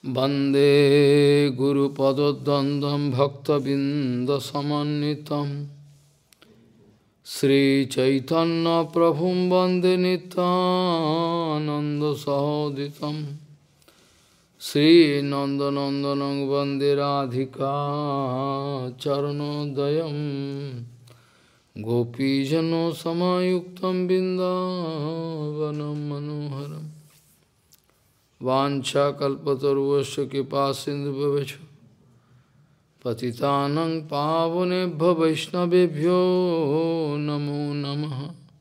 वंदे गुरुपदद्वन्द्वं भक्तबिंदसमन्वितं श्रीचैतन्यप्रभुं वन्दे नित्यानन्दसहोदितं श्रीनन्दनन्दनं वन्दे राधिका चरणोदयं गोपीजनसमायुक्तं बिन्दावनं मनोहरम् वाञ्छाकल्पतरुश्च कृपासिन्धुभ्यश्च पतितानं पावनेभ्यो वैष्णवेभ्यो नमो नमः।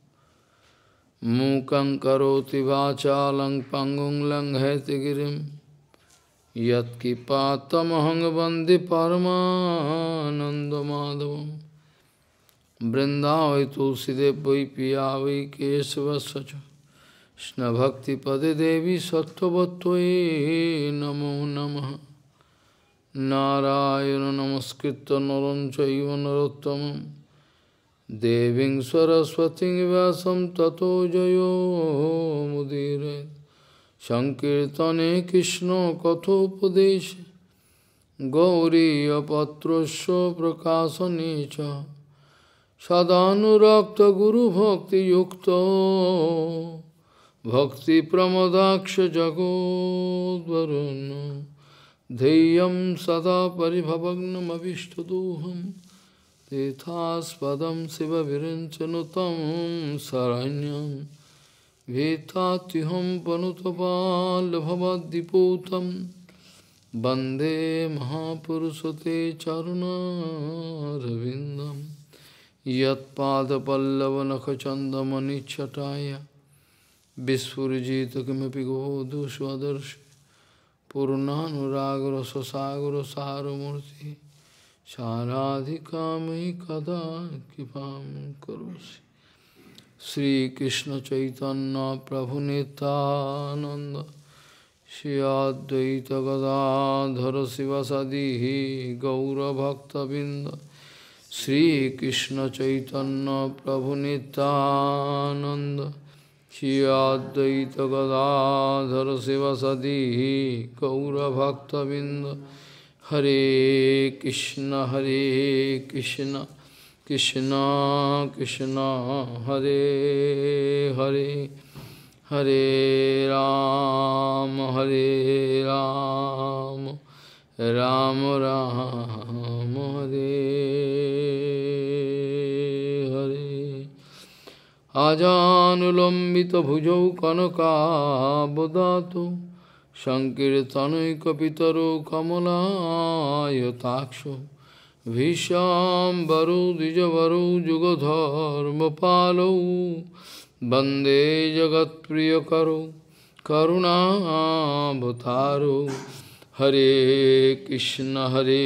मूकं करोति वाचालं पङ्गुं लङ्घयतिगिरिं यत्किपातमहं वन्दे परमानन्दमाधवं। वृन्दावै तुलसीदेव वै पिया वै केशवस्य च कृष्ण भक्ति पदे देवी सत्वत्वये नमो नमः। नारायण नमस्कृत्य नरं चैव नरोत्तमं देवीं सरस्वतीं व्यासं ततो जयो मुदीरये। संकीर्तने कृष्ण कथोपदेशे गौरीयपत्रस्य प्रकाशने च सदानुरक्त गुरुभक्तियुक्तो भक्ति प्रमोदाक्ष जगोद्वरुन् धैर्यं सदा परिभवग्नमभिष्टदोहं तीर्थास्पदं शिवविरञ्चनुतं शरण्यं भीतात्युहं पनुतपाल्भवद्दिपूतं वन्दे महापुरुषते चरुणारविन्दं यत्पादपल्लवनखचन्दमनिच्छटाय विस्फुजित किमपि गोधु स्वदर्श पूर्णानुरागर ससागर सारमूर्ति साराधिकामयि कदा कृपां करोसि। श्रीकृष्ण चैतन्य प्रभु नित्यानंद श्री अद्वैत गदाधर शिवसदि गौरभक्तबिंद श्रीकृष्ण चैतन्य प्रभु नित्यानंद श्री अद्वैत गदाधर शिवसदि गौरभक्तबिंद। हरे कृष्ण कृष्ण कृष्ण हरे हरे हरे राम राम राम हरे हरे। आजानुलंबित भुजौ कनकाबदातु संकीर्तनैकपितरो कमलायताक्षो भीष्मांबरो द्विजवरो जुगधर्मपालौ वन्दे जगत्प्रियकरो करुणावतारो। हरे कृष्ण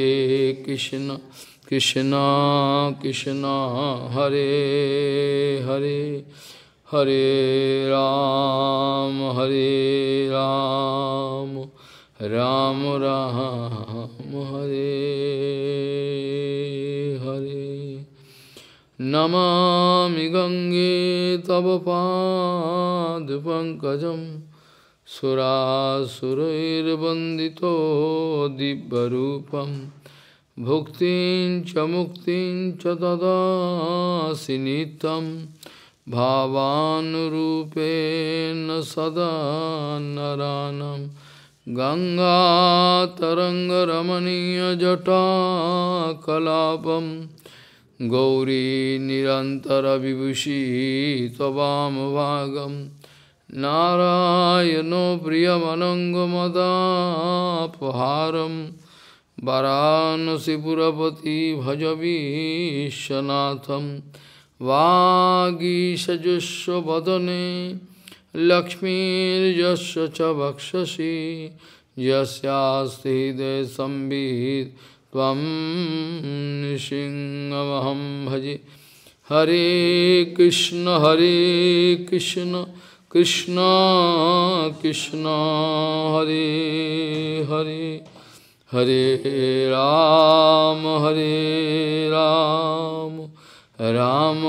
कृष्ण कृष्ण हरे हरे हरे राम राम राम हरे हरे। नमामि गंगे तव पादपङ्कजं सुरासुरैर्वन्दितो दिव्यरूपं भुक्तिं च मुक्तिं च ददासि नित्यं भावानुरूपेण सदा नरानं। गंगातरङ्गरमणीयजटाकलापं गौरी निरन्तरविभूषी त्ववामभागं नारायणो प्रियमनङ्गमदापहारं वाराणसीपुरपति भज विश्वनाथं। वागीशजुष्वदने लक्ष्मीर्यस्य च वक्षसि यस्यास्ति हृदये संवित् त्वं नृसिंहमहं भजे। हरे कृष्ण कृष्ण कृष्ण हरे हरे हरे राम राम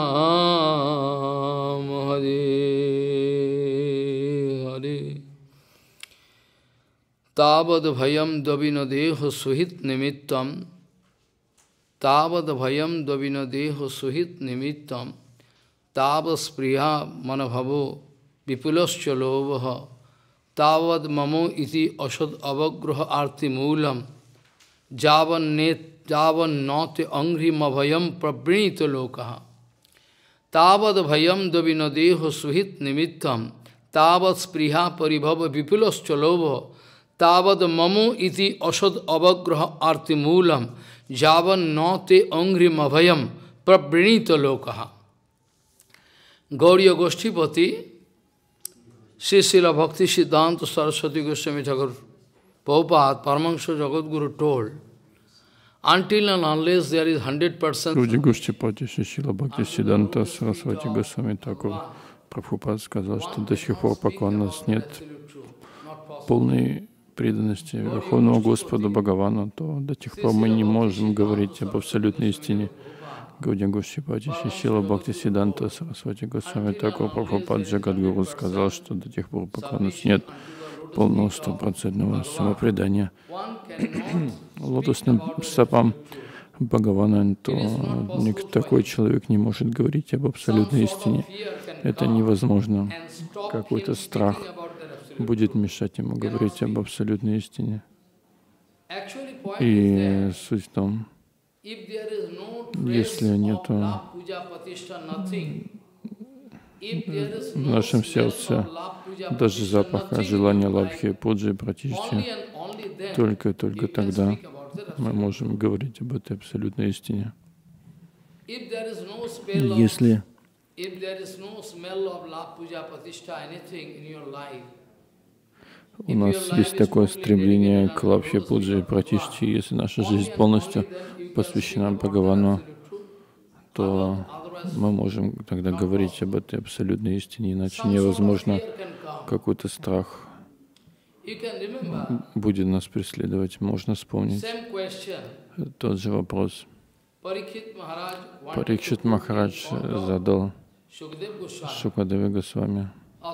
राम हरे Hare. Tavad bhayam davinadeho suhit nimittam. Tavad bhayam davinadeho suhit nimittam. Tavas priya manabhavo vipulascha lovaha. Tavad mamo iti asad avagraha arti moolam. Javan nate angri mabhayam prabrinita lokaha. Tavad bhayam davinadeho suhit nimittam. Tavad spriha paribhava vipulascha lovaha. Tavad mamo iti asad avagraha arti moolam. Javan nate angri mabhayam prabrinita lokaha. Gauriya Goshtipati, Srila Bhakti Siddhanta Saraswati Goswami Thakur Prabhupada, Paramahansa Jagadguru told, until and unless there is 100%... Люди Госhtipati, Срила Бхакти Сиддханта Сарасвати Госвами Тхакур Прабхупад сказал, что до сих пор, пока у нас нет полной преданности Верховному Господу Бхагавану, то до тех пор мы не можем говорить об абсолютной истине. Гаудия Госhtipati, Срила Бхакти Сиддханта Сарасвати Госвами Тхакур Прабхупад Джагадгуру сказал, что до тех пор, пока у нас нет полного стопроцентного самопредания лотосным стопам Бхагавана, то такой человек не может говорить об абсолютной истине. Это невозможно. Какой-то страх будет мешать ему говорить об абсолютной истине. И суть в том, если нету в нашем сердце даже запаха желания лабхи, пуджи, пратишти, только тогда мы можем говорить об этой абсолютной истине. Если у нас есть такое стремление к лабхе, пуджи и пратишти, если наша жизнь полностью посвящена Бхагавану, то мы можем тогда говорить об этой абсолютной истине, иначе невозможно, какой-то страх будет нас преследовать. Можно вспомнить тот же вопрос. Парикшит Махарадж задал Шукадеве Госвами.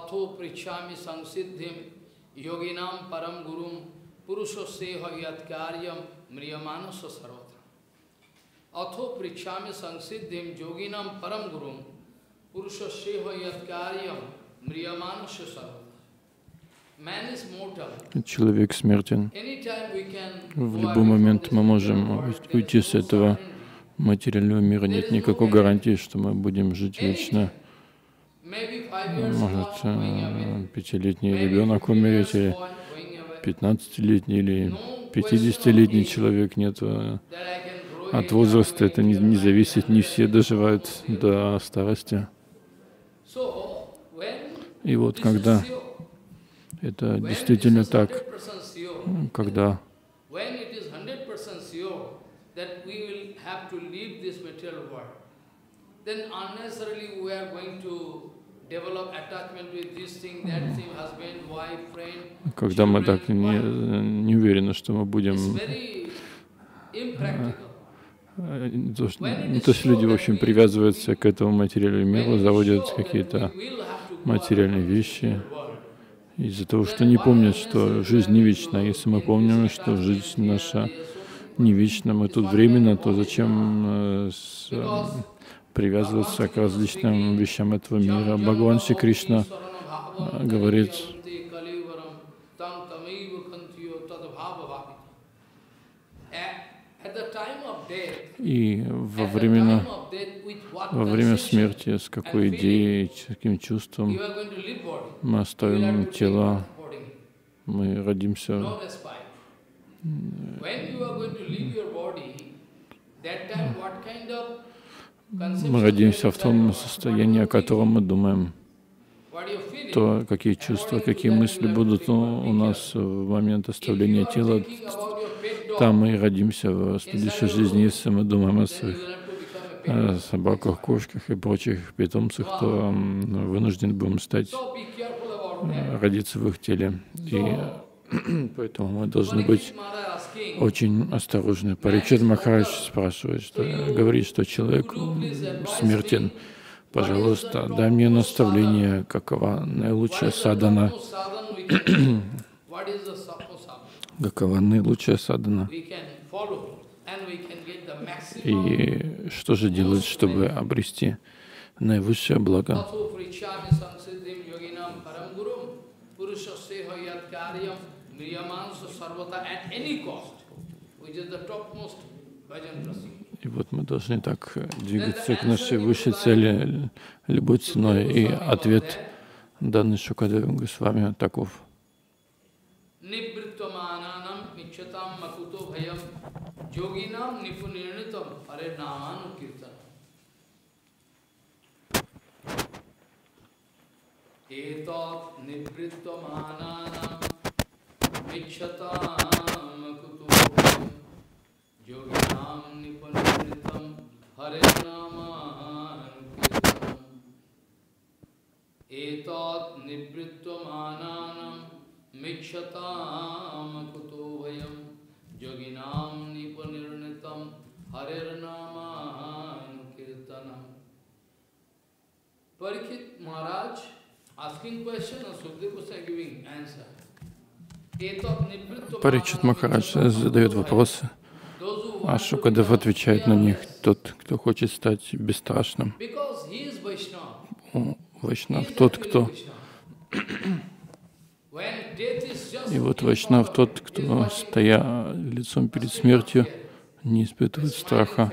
Atho prikshami sangsিddhim yoginam param gurum purushasyeha yat karyam mriyamanasya sarvata. Man is mortal. Человек смертен. В любой момент мы можем уйти с этого материального мира. Нет никакой гарантии, что мы будем жить вечно. Может, 5-летний ребенок умереть, или 15-летний, или 50-летний человек. Нет. От возраста это не зависит, не все доживают до старости. И вот когда это действительно так, когда мы так не уверены, что мы будем... То есть люди, в общем, привязываются к этому материальному миру, заводят какие-то материальные вещи из-за того, что не помнят, что жизнь не вечна. Если мы помним, что жизнь наша не вечна, мы тут временно, то зачем привязываться к различным вещам этого мира? Бхагаван Шри Кришна говорит: и во время смерти, с какой идеей, с каким чувством мы оставим тело, мы родимся. Мы родимся в том состоянии, о котором мы думаем. То, какие чувства, какие мысли будут у нас в момент оставления тела, там мы родимся в следующей жизни. Если мы думаем о своих собаках, кошках и прочих питомцах, то вынуждены будем родиться в их теле. И поэтому мы должны быть очень осторожны. Парикшит Махарадж спрашивает, говорит, что человек смертен. Пожалуйста, дай мне наставление, какова наилучшая садхана. какова наилучшая садхана. we can follow and we can get the maximum И что же делать, чтобы обрести наивысшее благо? tatho prichyami samsiddhim yoginam param gurum purusasya hayat karyam mriyamansa sarvata at any cost, which is the topmost bhajan prasad. И вот мы должны так двигаться к нашей высшей цели любой ценой. И ответ, данный Шукадевом Госвами, таков. Nivrittamananam michyatam makuto bhayam yoginam nipunirnitam hare namanu kirtanam. Etat nivrittamananam michyatam makuto bhayam yoginam nipunirnitam hare namanu kirtanam. Etat nivrittamananam Mikshatam kuto vayam yoginam nipanirnitam harer nama kirtanam. Parikshit Maharaj asking question and Sukadeva Goswami giving answer. Парикшит Махарадж задает вопросы, а Шукадев отвечает на них. Тот, кто хочет стать бесстрашным. Вайшнав тот, кто... И вот Вайшнав тот, кто, стоя лицом перед смертью, не испытывает страха.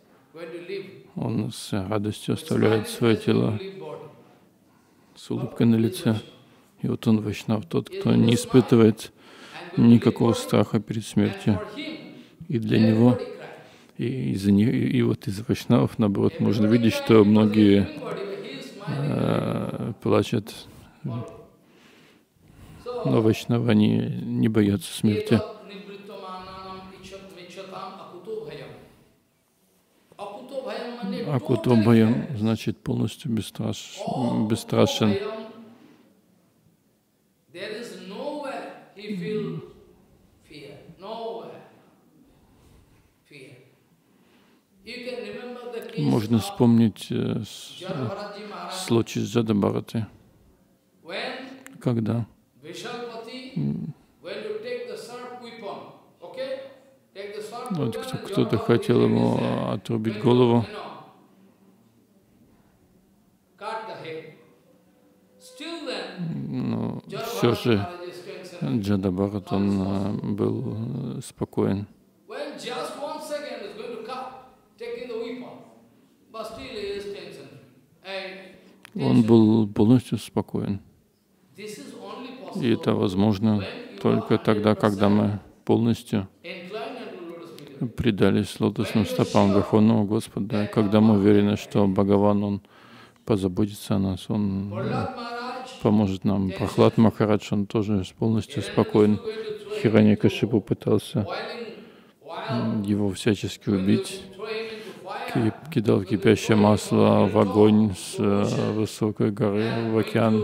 Он с радостью оставляет свое тело с улыбкой на лице. И вот он Вайшнав тот, кто не испытывает никакого страха перед смертью. И для него, и вот из Вайшнавов, наоборот, можно видеть, что многие плачут. Но Вайшнавы, они не боятся смерти. Акуто бхаям значит полностью бесстрашен. Можно вспомнить случай с Джадабхаратой, когда вот кто-то хотел ему отрубить голову, но все же Джадабхарат, он был спокоен. Он был полностью спокоен. И это возможно только тогда, когда мы полностью предались лотосным стопам Верховного Господа, когда мы уверены, что Бхагаван, Он позаботится о нас, Он поможет нам. Прохлад Махарадж, он тоже полностью спокоен. Хираньякашипу пытался его всячески убить, кидал кипящее масло в огонь с высокой горы, в океан,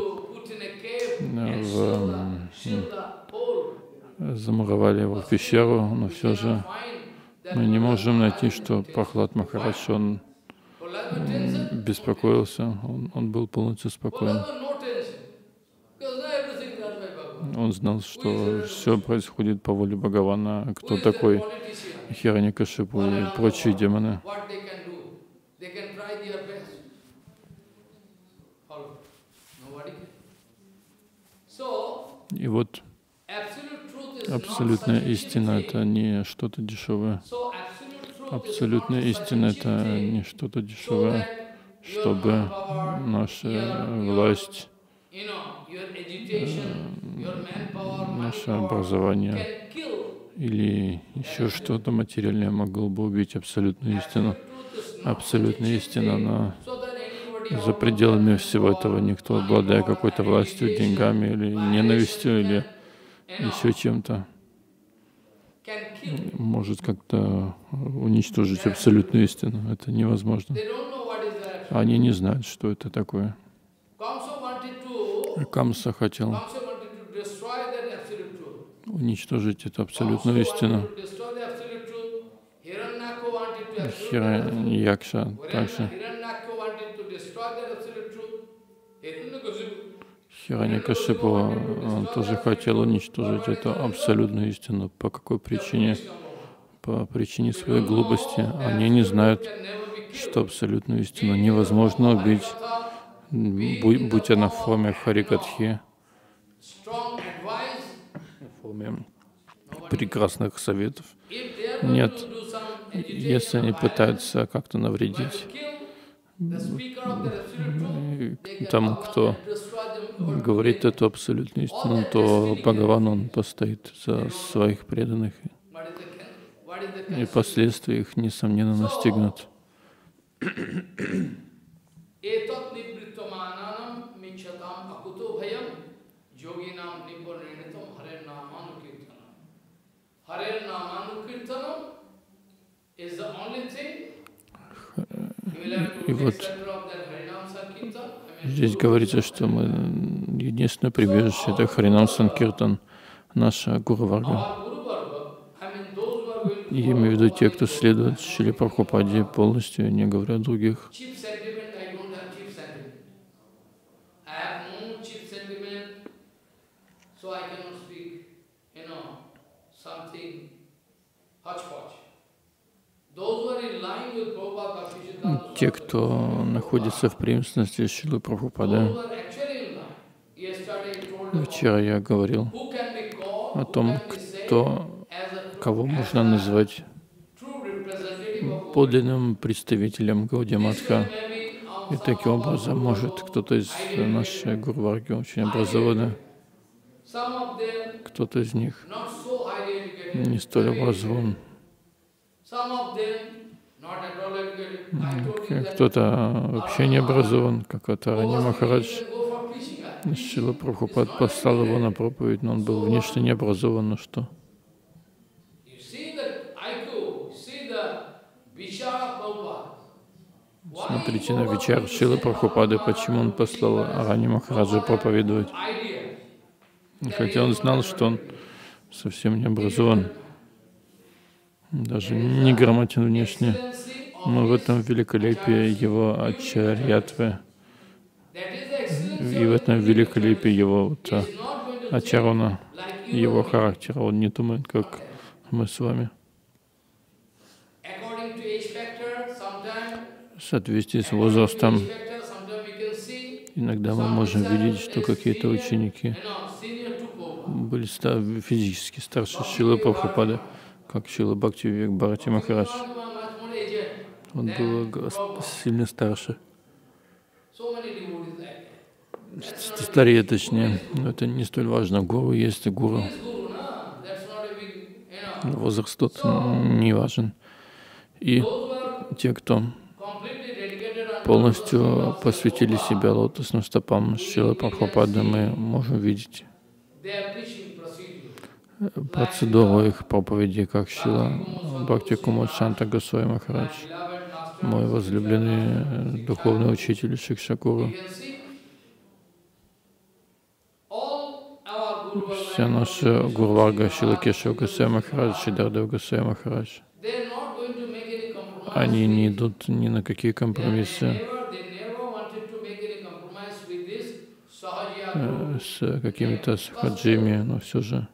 замуровали его в пещеру, но все же мы не можем найти, что Прохлад Махарадж, он беспокоился, он был полностью спокоен. Он знал, что все происходит по воле Бхагавана. Кто такой Хираньякашипу и прочие демоны? И вот абсолютная истина — это не что-то дешевое. Абсолютная истина — это не что-то дешевое, чтобы наша власть, наше образование или еще что-то материальное могло бы убить абсолютную истину. Абсолютная истина, она за пределами всего этого. Никто, обладая какой-то властью, деньгами или ненавистью, или еще чем-то, может как-то уничтожить абсолютную истину. Это невозможно. Они не знают, что это такое. Камса хотел уничтожить эту абсолютную истину. Хираньякша также. Хираньякашипу, он тоже хотел уничтожить эту абсолютную истину. По какой причине? По причине своей глупости. Они не знают, что абсолютную истину невозможно убить, будь она в форме харикатхи, в форме прекрасных советов. Нет, если они пытаются как-то навредить тому, кто говорит эту абсолютную истину, то Бхагаван, он постоит за своих преданных, и последствия их, несомненно, настигнут. И вот здесь говорится, что мы единственное прибежище — это Харинам Санкиртан, наша Гуру Варга. Я имею в виду те, кто следует Шриле Прабхупаде полностью, не говоря о других. Те, кто находится в преемственности Шрилы Прабхупады. Вчера я говорил о том, кого можно назвать подлинным представителем Гаудия Матха. И таким образом, может, кто-то из нашей Гуру Варги очень образованный, кто-то из них не столь образован, кто-то вообще не образован, как Атарани Махарадж. Шрила Прабхупад послал его на проповедь, но он был внешне не образован, но что? Смотрите на Вичар Шрилы Прабхупады, почему он послал Арани Махараджа проповедовать. Хотя он знал, что он совсем не образован, даже не грамотен внешне. Но в этом великолепие его ачарьятвы, и в этом великолепие его ачарона, его характера. Он не думает, как мы с вами. В соответствии с возрастом иногда мы можем видеть, что какие-то ученики были физически старше Шрилы Прабхупады, как Шрила Бхактививек Бхарати Махарадж. Он был сильно старше. Старее, точнее. Но это не столь важно. Гуру есть гуру. Возраст тут не важен. И те, кто полностью посвятили себя лотосным стопам Шрилы Прабхупады, мы можем видеть процедуру их проповеди, как Шрила Бхакти Кумар Шанта Госвами Махарадж, мой возлюбленный духовный учитель Шикша Гуру. Вся наша Гуру Варга, Шрила Кешава Госвами Махарадж, Шридхардев Госвами Махарадж, они не идут ни на какие компромиссы с какими-то сахаджими, но все же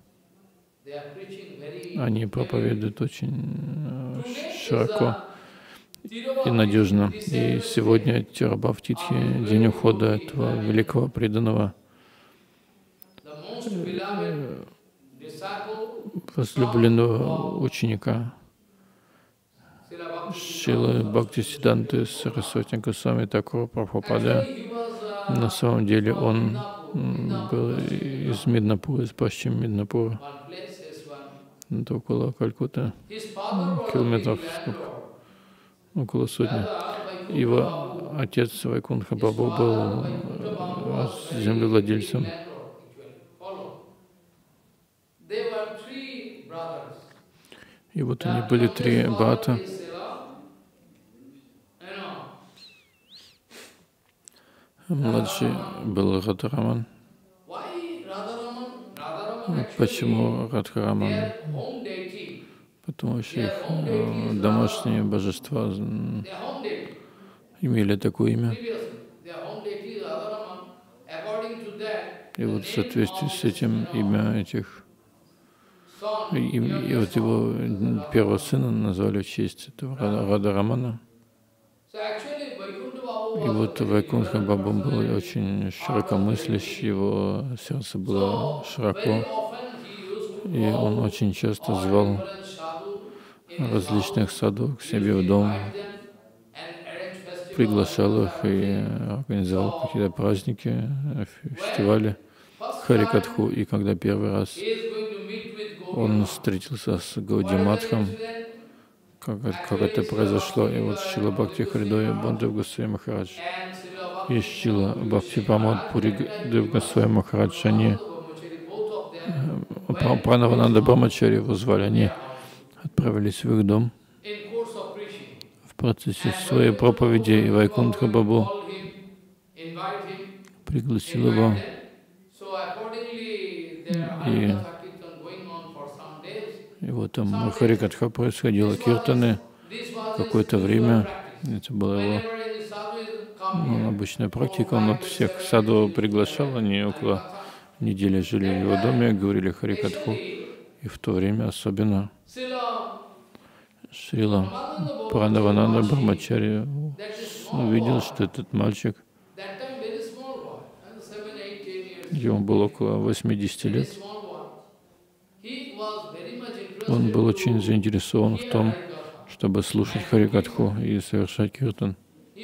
они проповедуют очень широко и надежно. И сегодня Тирабхав-титхи, день ухода этого великого преданного, возлюбленного ученика Шрилы Бхактисиддханты Сарасвати Госвами Такура Прабхупады. На самом деле он был из Миднапура, из пащи Миднапура. Это около Калькутты, километров около сотни. Его отец Вайкунтха Прабху был землевладельцем. И вот они были три брата. Младший был Радхараман. Почему Радхараман? Потому что их домашние божества имели такое имя. И вот в соответствии с этим имя этих, и вот его первого сына назвали в честь этого Радха-рамана. И вот Вайкунтха Баба был очень широкомыслящий, его сердце было широко, и он очень часто звал различных саду к себе в дом, приглашал их и организовал какие-то праздники, фестивали Харикатху. И когда первый раз он встретился с Гаудиматхом, как это произошло, и вот Шрила Бхакти Харидоя Бандев Госвами Махарадж и Шрила Бхакти Прамод Пури Дев Госвами Махарадж, они Пранавананда Брамачари его звали, они отправились в их дом в процессе своей проповеди, и Вайкунтха Бабу пригласил его. И вот там Харикатха происходило, киртаны какое-то время. Это была его обычная практика. Он от всех саду приглашал, они около недели жили в его доме, говорили Харикатху. И в то время особенно Шрила Пранавананда Брамачари увидел, что этот мальчик, ему было около 80 лет, он был очень заинтересован в том, чтобы слушать Харикатху и совершать киртан.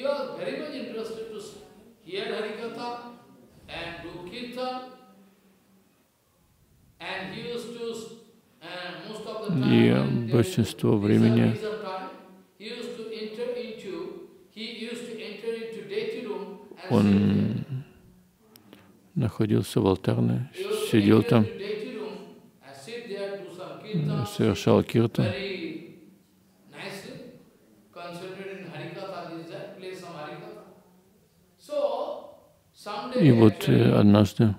И большинство времени он находился в алтарной, сидел там, совершал киртан. И вот однажды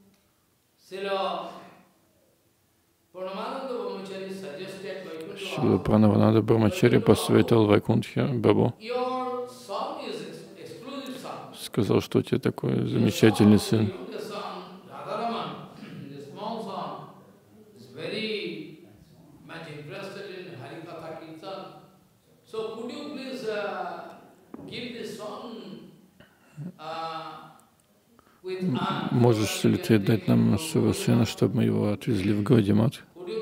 Шрила Пранавананда Брамачари посоветовал Вайкунтхе Бабу, сказал, что у тебя такой замечательный сын. Можешь ли ты дать нам своего сына, чтобы мы его отвезли в Гаудимат,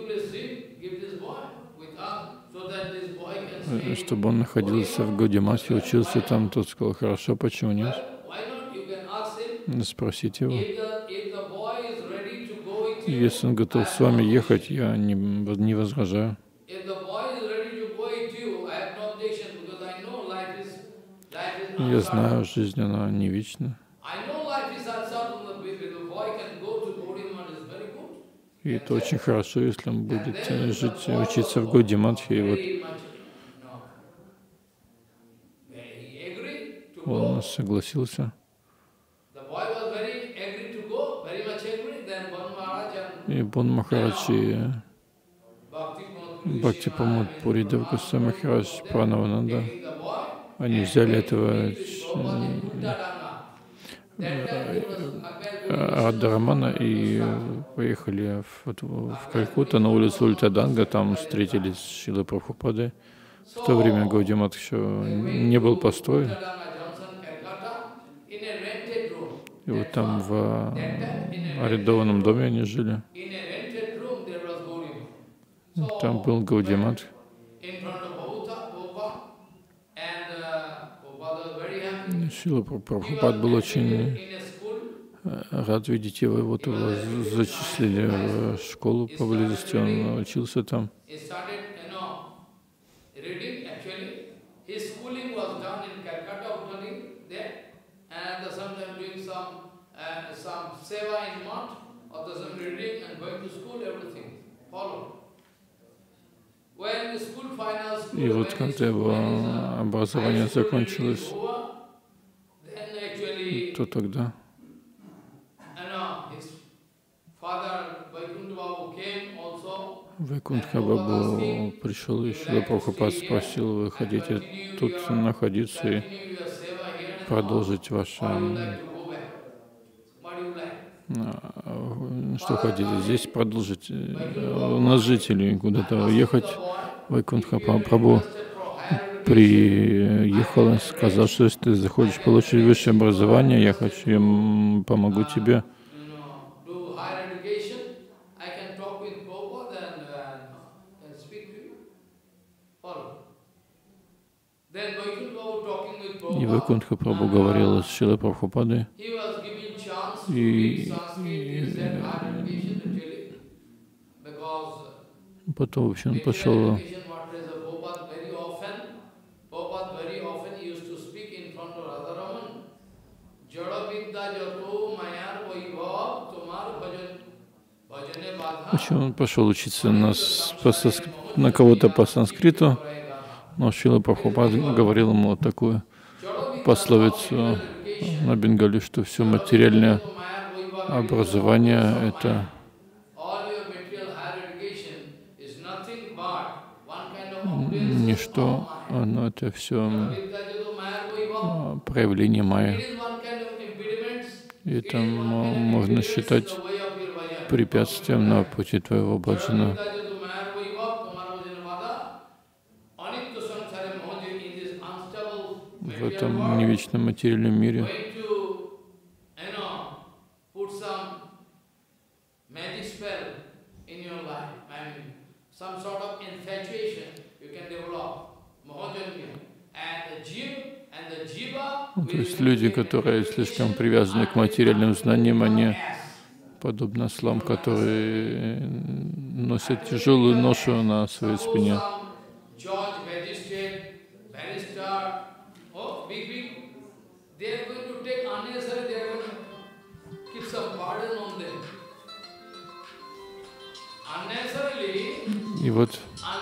чтобы он находился в Гаудимате, учился там? Тот сказал, хорошо, почему нет? Спросите его. Если он готов с вами ехать, я не возражаю. Я знаю, жизнь, она не вечна. И это очень хорошо, если он будет жить, учиться в Гаудиматхе. И вот он согласился. И Бон Махарадж и Бхакти Прамод Пури Дев Госвами Махарадж Пранавананда, они взяли этого Радха-рамана и поехали в Калькутту на улицу Ультаданга, там встретились с Шрилой Прабхупадой. В то время Гаудимат еще не был построен. И вот там в арендованном доме они жили. Там был Гаудимат. Шрила Прабхупад был очень рад видеть его. Вот его зачислили в школу поблизости, он учился там. И вот когда его образование закончилось, то тогда Вайкунтха Бабу пришел, и Шрила Прабхупад спросил, вы хотите тут находиться и продолжить ваше что хотели здесь продолжить, у нас жить или куда-то уехать. Вайкунтха Прабху приехала, сказала, что если ты захочешь получить высшее образование, я помогу тебе. И Вайкунтха Прабху говорила с Шрилой Прабхупадой, и потом, в общем, он пошел. Почему он пошел учиться на кого-то по санскриту, но Шрила Прабхупада говорил ему вот такую пословицу на бенгале, что все материальное образование — это ничто, но это все проявление майя. И это можно считать препятствием на пути твоего баджана. В этом невечном материальном мире то есть люди, которые слишком привязаны к материальным знаниям, они подобно ослам, которые носят тяжелую ношу на своей спине. И вот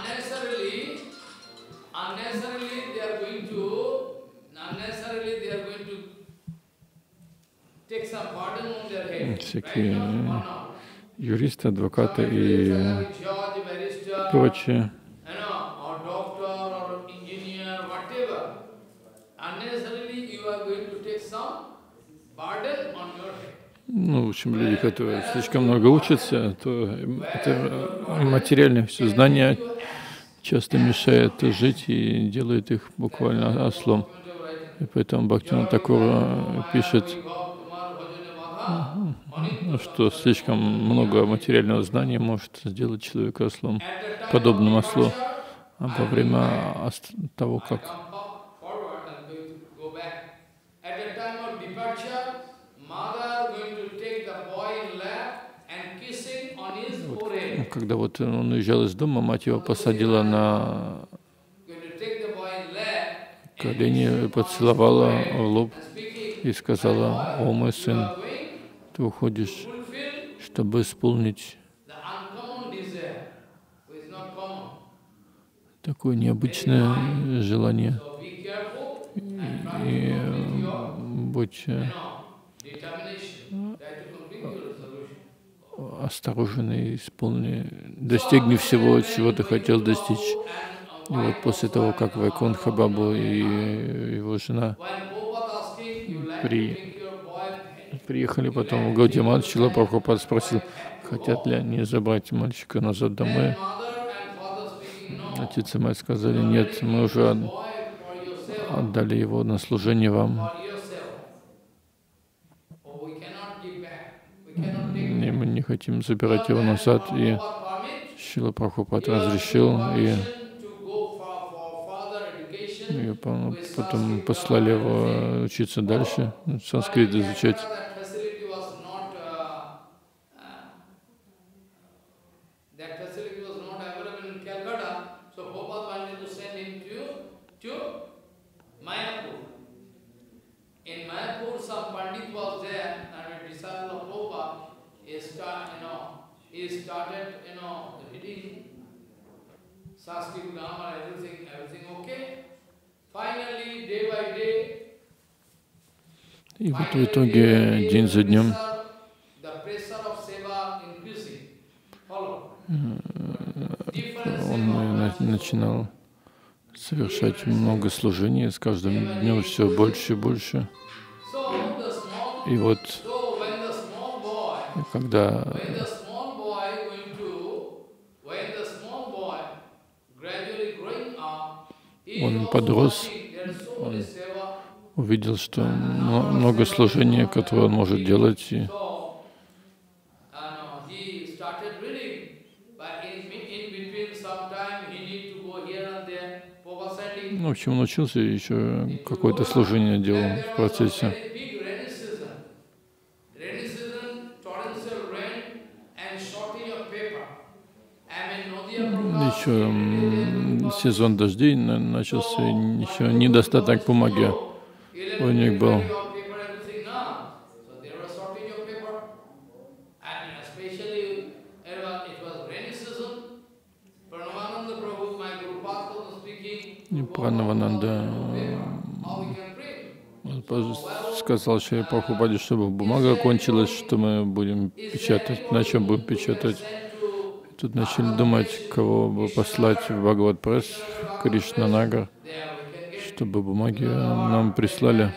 всякие юристы, адвокаты и прочие в общем, люди, которые слишком много учатся, то это материальное все знание часто мешает жить и делает их буквально ослом. И поэтому Бхактивинода Тхакур пишет, что слишком много материального знания может сделать человека ослом, подобным ослу. А во время того, как когда вот он уезжал из дома, мать его посадила на колени, поцеловала в лоб и сказала: «О, мой сын, ты уходишь, чтобы исполнить такое необычное желание. И будь осторожен и достигни всего, чего ты хотел достичь». И вот после того, как Вайкунтха Бабу и его жена приехали потом в Гаудия-Мат, Шрила Прабхупада спросил, хотят ли они забрать мальчика назад домой. Отец и мать сказали: нет, мы уже отдали его на служение вам. И мы не хотим забирать его назад. И Шрила Прабхупада разрешил, и потом послали его учиться дальше, санскрит изучать. И вот в итоге день за днем он начинал совершать много служений, с каждым днем все больше и больше. И вот когда when the small boy going to, when the small boy gradually growing up, he is он also подрос, watching, there is so many он seva, увидел, что number of много seva служения, going on, которое он может делать, и so he started reading, but in between sometime he need to go here and there, Prabhupada sending. в общем, он учился, и еще какое-то служение делал Then в there was a процессе. very big rainy season. Rainy season, torrential rain and shortage of paper. I mean, Nadia Prabhupada, Еще сезон дождей начался, еще недостаток бумаги у них был. И Пранавананда сказал Шри Прабхупаде, чтобы бумага кончилась, что мы будем печатать, на чем будем печатать. Тут начали думать, кого бы послать в Бхагават Пресс, в Кришнанагар, чтобы бумаги нам прислали.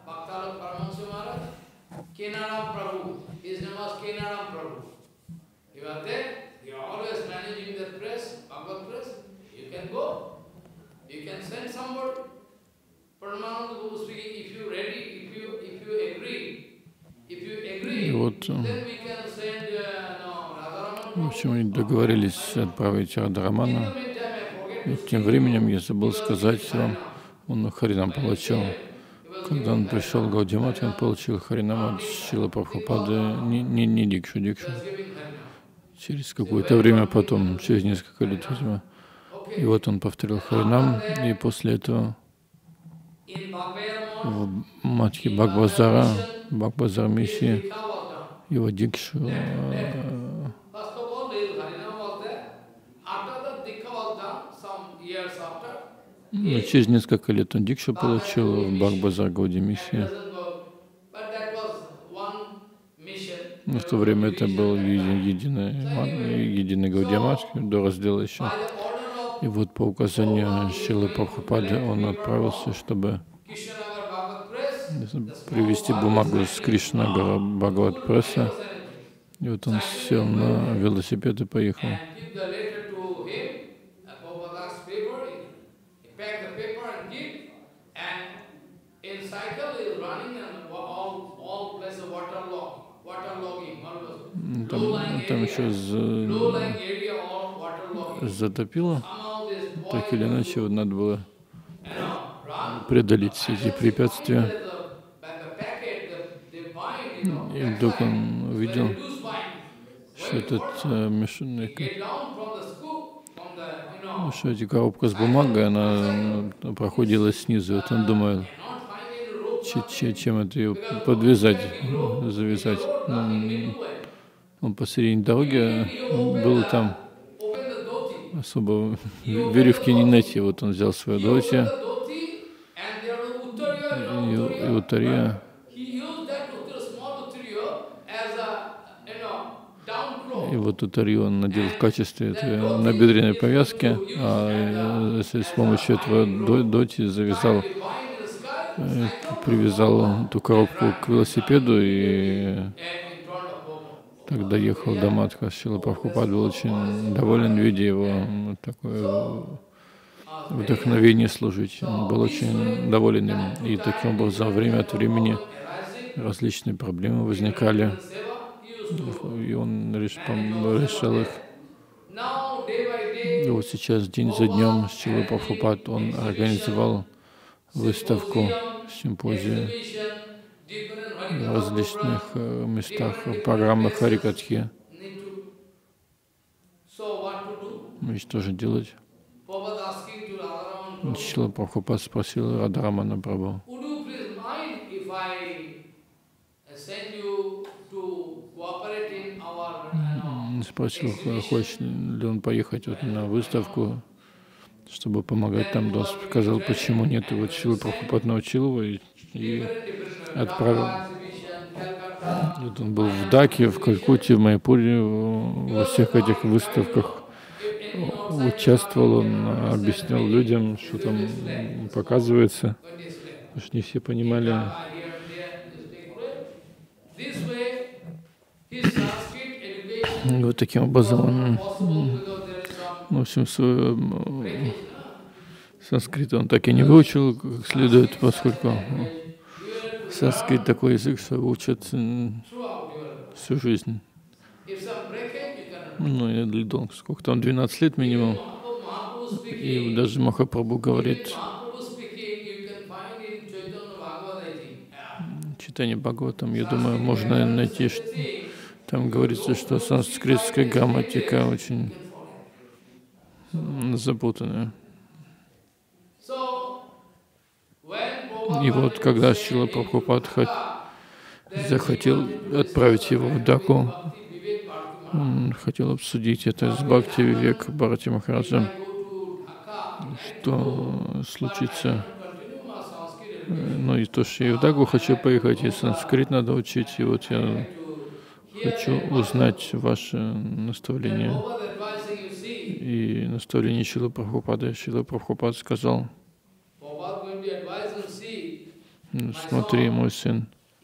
И вот, в общем, они договорились отправить Радхарамана. И тем временем, я забыл сказать вам, он Харинам получил. Когда он пришел к Гаудимате, он получил Харинам от Шрилы Прабхупады, не дикшу. Через какое-то время потом, через несколько лет, видимо. И вот он повторил Харинам, и после этого в матхе Бхагавазара, Бхагавазар миссии, его дикшу через несколько лет он дикшу получил в Бхагавазар Гауди миссии. Но в то время это был единый Гаудия Мат, до раздела еще. И вот по указанию Шрилы Прабхупады он отправился, чтобы привезти бумагу с Кришнагара Бхагават Пресса. И вот он сел на велосипед и поехал. Там еще затопило, так или иначе, вот надо было преодолеть все эти препятствия. И вдруг он увидел, что что эта коробка с бумагой, она проходила снизу. Вот он думает, чем это ее подвязать, завязать. Он посередине дороги был там, особо веревки не найти. Вот он взял свою доти и утария. И вот утарию он надел в качестве набедренной повязки, а с помощью этого доти завязал, привязал эту коробку к велосипеду и тогда ехал до Мадха. Шрила Прабхупад был очень доволен, видя его такое вдохновение служить. Он был очень доволен им. И таким образом, время от времени различные проблемы возникали, и он решал их. И вот сейчас, день за днем, Шрила Прабхупад, он организовал выставку, симпозию в различных местах, в программах Харикатхи. И что же делать? Шрила Прабхупад спросил Радхарамана Прабху: спросил, хочет ли он поехать вот на выставку, чтобы помогать там. Он сказал, почему нет. И вот Шрила Прабхупад научил его и отправил. Вот он был в Даке, в Калькутте, в Майпуре, во всех этих выставках участвовал, он объяснял людям, что там показывается, потому что не все понимали. И вот таким образом он, в общем, санскрит он так и не выучил как следует, поскольку санскрит такой язык, что учат всю жизнь. Или долго, сколько там, 12 лет минимум. И даже Махапрабху говорит, читание Бхагаватам, я думаю, можно найти, там говорится, что санскритская грамматика очень запутанная. И вот когда Шрила Прабхупад захотел отправить его в Даку, он хотел обсудить это с Бхакти Вивек Бхарати Махараджем, что случится. Ну и то, что я в Дагу хочу поехать, и санскрит надо учить, и вот я хочу узнать ваше наставление. И наставление Шрилы Прабхупады. Шрила Прабхупад сказал: смотри, мой сын,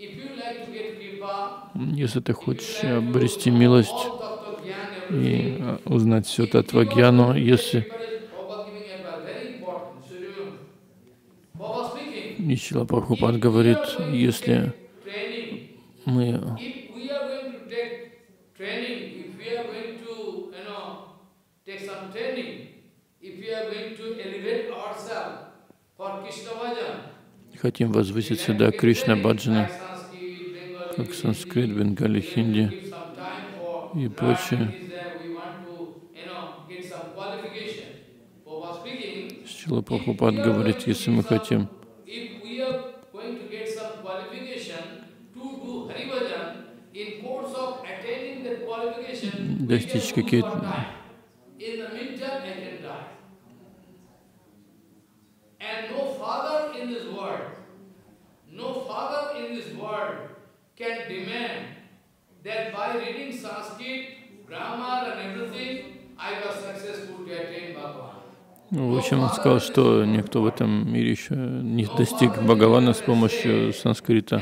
если ты хочешь обрести милость и узнать все Татвагьяну, если и Шрила Прабхупад говорит, если мы хотим возвыситься до Кришна Баджана, как санскрит, бенгали, хинди и прочее. Шрила Прабхупад говорит, если мы хотим достичь какие-то в общем, он сказал, что никто в этом мире еще не достиг Бхагавана с помощью санскрита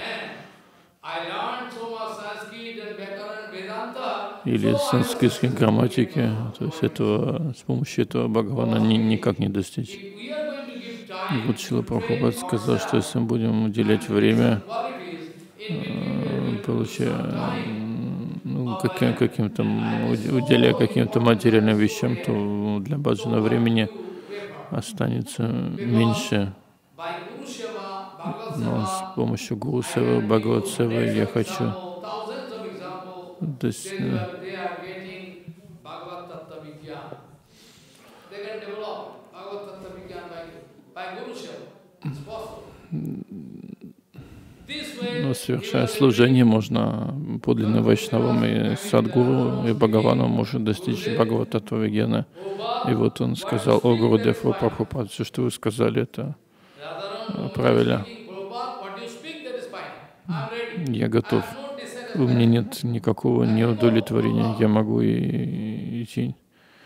или санскритской грамматики. То есть с помощью этого Бхагавана никак не достичь. И вот Шрила Прабхупад сказал, что если мы будем уделять время, уделяя каким-то материальным вещам, то для баджана времени останется меньше. Но с помощью Гуру Севы, Бхагават Севы я хочу но совершая служение, можно подлинно Вайшнавам и Садгуру и Бхагавану может достичь Бхагават-таттва-вигьяна. И вот он сказал: о Гурудев, о Прабхупад, все, что вы сказали, это правильно. Я готов. У меня нет никакого неудовлетворения. Я могу идти.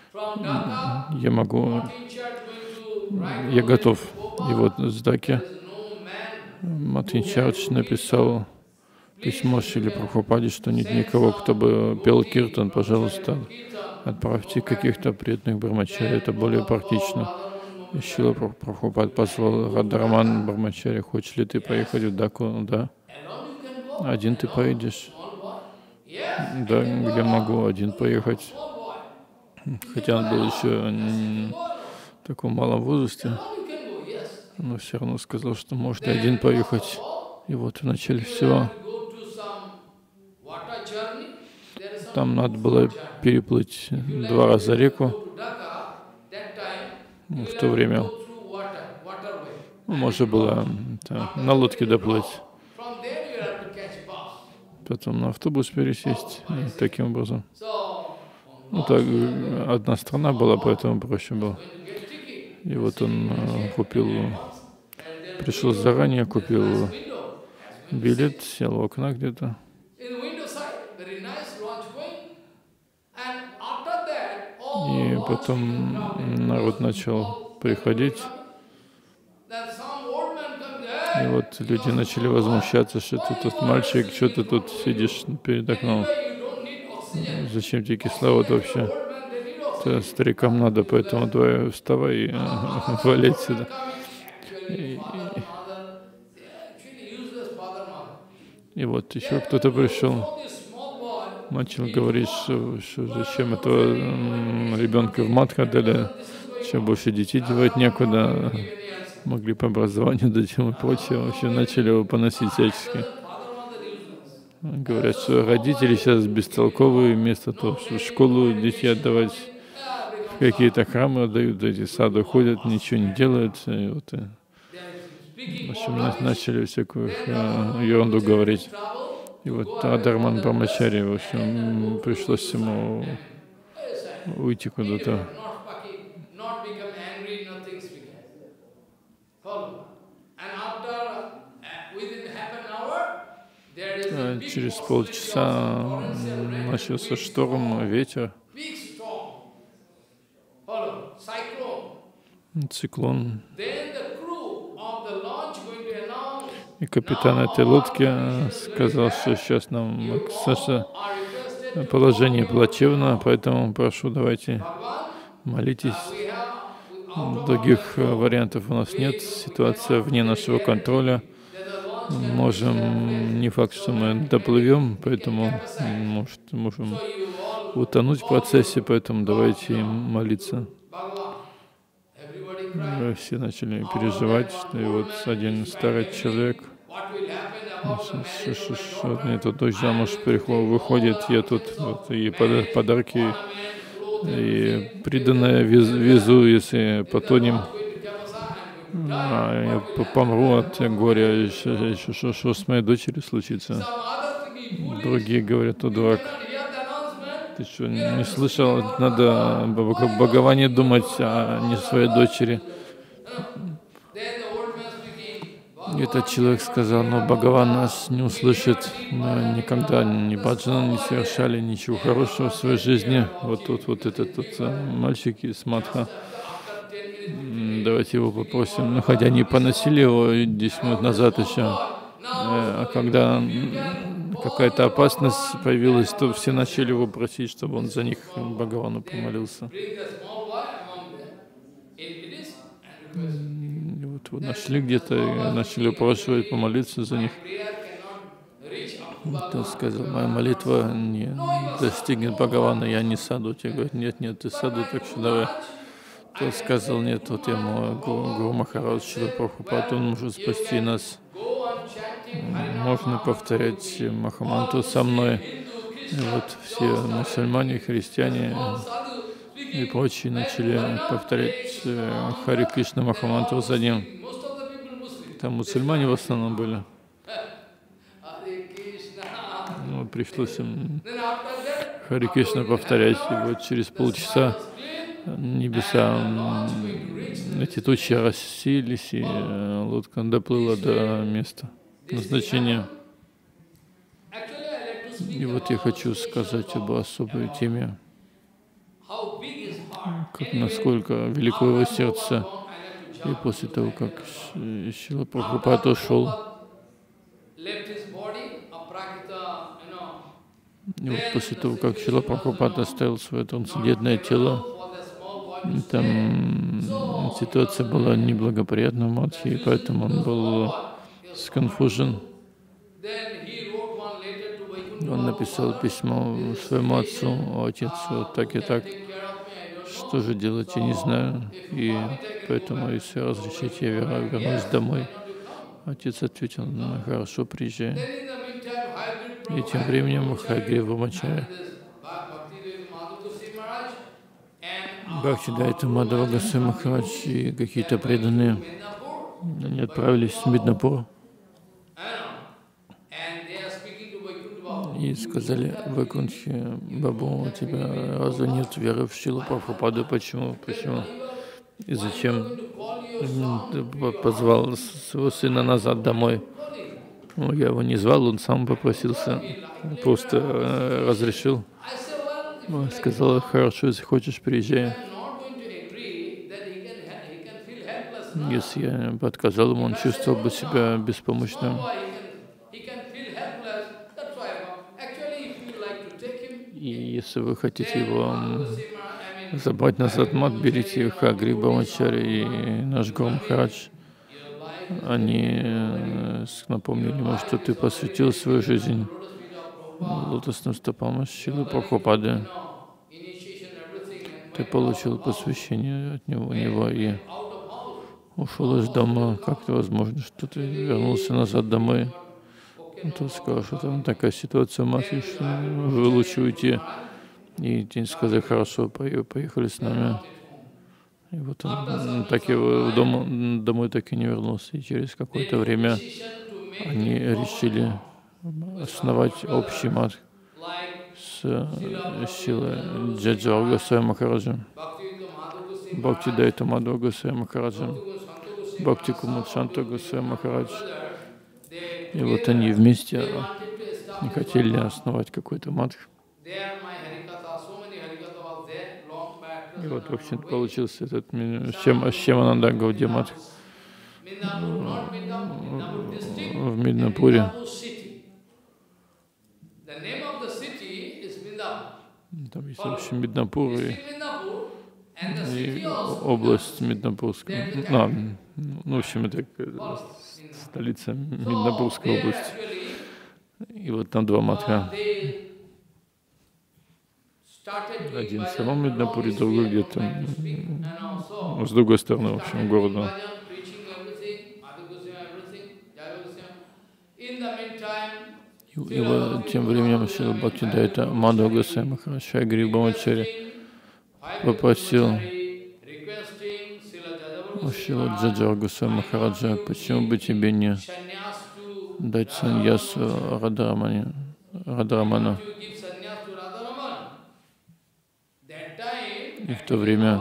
Я готов. И вот с Даки Мартин Чардж написал письмо Шриле Прабхупаде, что нет никого, кто бы пел киртан. Пожалуйста, отправьте каких-то преданных брамачари, это более практично. И Шрила Прабхупад позвал Радхараман Брамачари: хочешь ли ты поехать в Даку? Да. Один ты поедешь? Да, я могу один поехать. Хотя он был еще в таком малом возрасте, но все равно сказал, что может и один поехать. И вот в начале всего там надо было переплыть 2 раза реку. В то время можно было на лодке доплыть, потом на автобус пересесть, и таким образом. Ну, так, одна страна была, поэтому проще было. И вот он пришел заранее, купил билет, сел в окна где-то. И потом народ начал приходить. И вот люди начали возмущаться, что ты тут мальчик, что ты тут сидишь перед окном. Зачем тебе кислород вообще? Это старикам надо, поэтому давай вставай и вали отсюда. И вот еще кто-то пришел, начал говорить, что зачем этого ребенка в мат отдали, что больше детей девать некуда, могли по образованию дать ему и прочее. Вообще начали его поносить всячески. Говорят, что родители сейчас бестолковые, вместо того, чтобы в школу детей отдавать, в какие-то храмы отдают, эти сады ходят, ничего не делают. И вот, в общем, начали всякую ерунду говорить. И вот Адharman Брахмачари, в общем, пришлось ему уйти куда-то. Через полчаса начался шторм, ветер, циклон. И капитан этой лодки сказал, что сейчас нам положение плачевно, поэтому прошу, давайте молитесь. Других вариантов у нас нет, ситуация вне нашего контроля. Не факт, что мы доплывем, поэтому можем утонуть в процессе, поэтому давайте молиться. Все начали переживать, и вот один старый человек, мне тут дочь замуж выходит, я тут вот, и подарки, и приданное везу, если потонем. Я помру от горя, что с моей дочерью случится. Другие говорят, о, дурак, ты что, не слышал? Надо об Бхагаване думать, а не своей дочери. И этот человек сказал, но Бхагаван нас не услышит, мы никогда ни баджана не совершали, ничего хорошего в своей жизни. Вот тут вот этот мальчик из Мадха. Давайте его попросим. Ну, хотя они поносили его 10 минут назад еще. А когда какая-то опасность появилась, то все начали его просить, чтобы он за них Бхагавану помолился. И вот его нашли где-то и начали упрашивать помолиться за них. Тот сказал, моя молитва не достигнет Бхагавана, я не саду. Те говорят, нет, ты саду, так что давай. Тот сказал, нет, вот я мой Гуру Махарадж Шрила Прабхупад, он может спасти нас. Можно повторять Махамантру со мной. И вот все мусульмане, христиане и прочие начали повторять Хари Кришна Махамантру за ним. Там мусульмане в основном были. Ну, пришлось им Хари Кришна повторять. И вот через полчаса небеса, эти тучи рассеялись, и лодка доплыла до места назначения. И вот я хочу сказать об особой теме, насколько велико его сердце. И после того, как Шрила Прабхупад ушел, и вот после того, как Шрила Прабхупад оставил свое трансцендентное тело, там ситуация была неблагоприятна в Мадхе, и поэтому он был сконфужен. Он написал письмо своему отцу, отец, вот так и так, что же делать, я не знаю, и поэтому, если разрешите, я вернусь домой. Отец ответил, ну, хорошо, приезжай. И тем временем Хайгрива Брахмачари, Бхактидайта Мадхава Госвами Махарадж и какие-то преданные, они отправились в Миднапур и сказали, Вайкунтхе, Бабу, у тебя разве нет веры в Шрилу Прабхупаду? Почему? И зачем ты позвал своего сына назад домой? Ну, я его не звал, он сам попросился, просто разрешил. Сказал, хорошо, если хочешь, приезжай. Если я бы отказал ему, он чувствовал бы себя беспомощным. И если вы хотите его забрать назад, мат, берите Хагри Брамачари и наш Гуру Махарадж. Они напомнили ему, что ты посвятил свою жизнь лотосным стопам Шрилы Прабхупады. Ты получил посвящение от него и ушел из дома. Как это возможно, что ты вернулся назад домой? Тот сказал, что там такая ситуация в Матхе, что вы лучше уйти. И те сказали, хорошо, поехали с нами. И вот он так и домой так и не вернулся. И через какое-то время они решили основать общий мат с Шрилой Джаджава Госвами Махараджем, Бхактидайта Мадхава Госвами Махараджем, Бхакти Кумуд-Шанта Госвами Махарадж. И вот они вместе не хотели основать какой-то мат. И вот вообще получился этот Шьямананда Гаудия мат в Миднапуре. Там есть, в общем, Миднапур и область Миднапурская. В общем, это столица Миднапурской области. И вот там два матха. Один в самом Миднапуре, другой где-то с другой стороны, в общем, города. И вот тем временем Шрила Бхактидайта Мадхава Госвами Махарадж Хагри Брамачари попросил Шрила Джаджава Госвами Махараджа, почему бы тебе не дать саньясу Радхараману. И в то время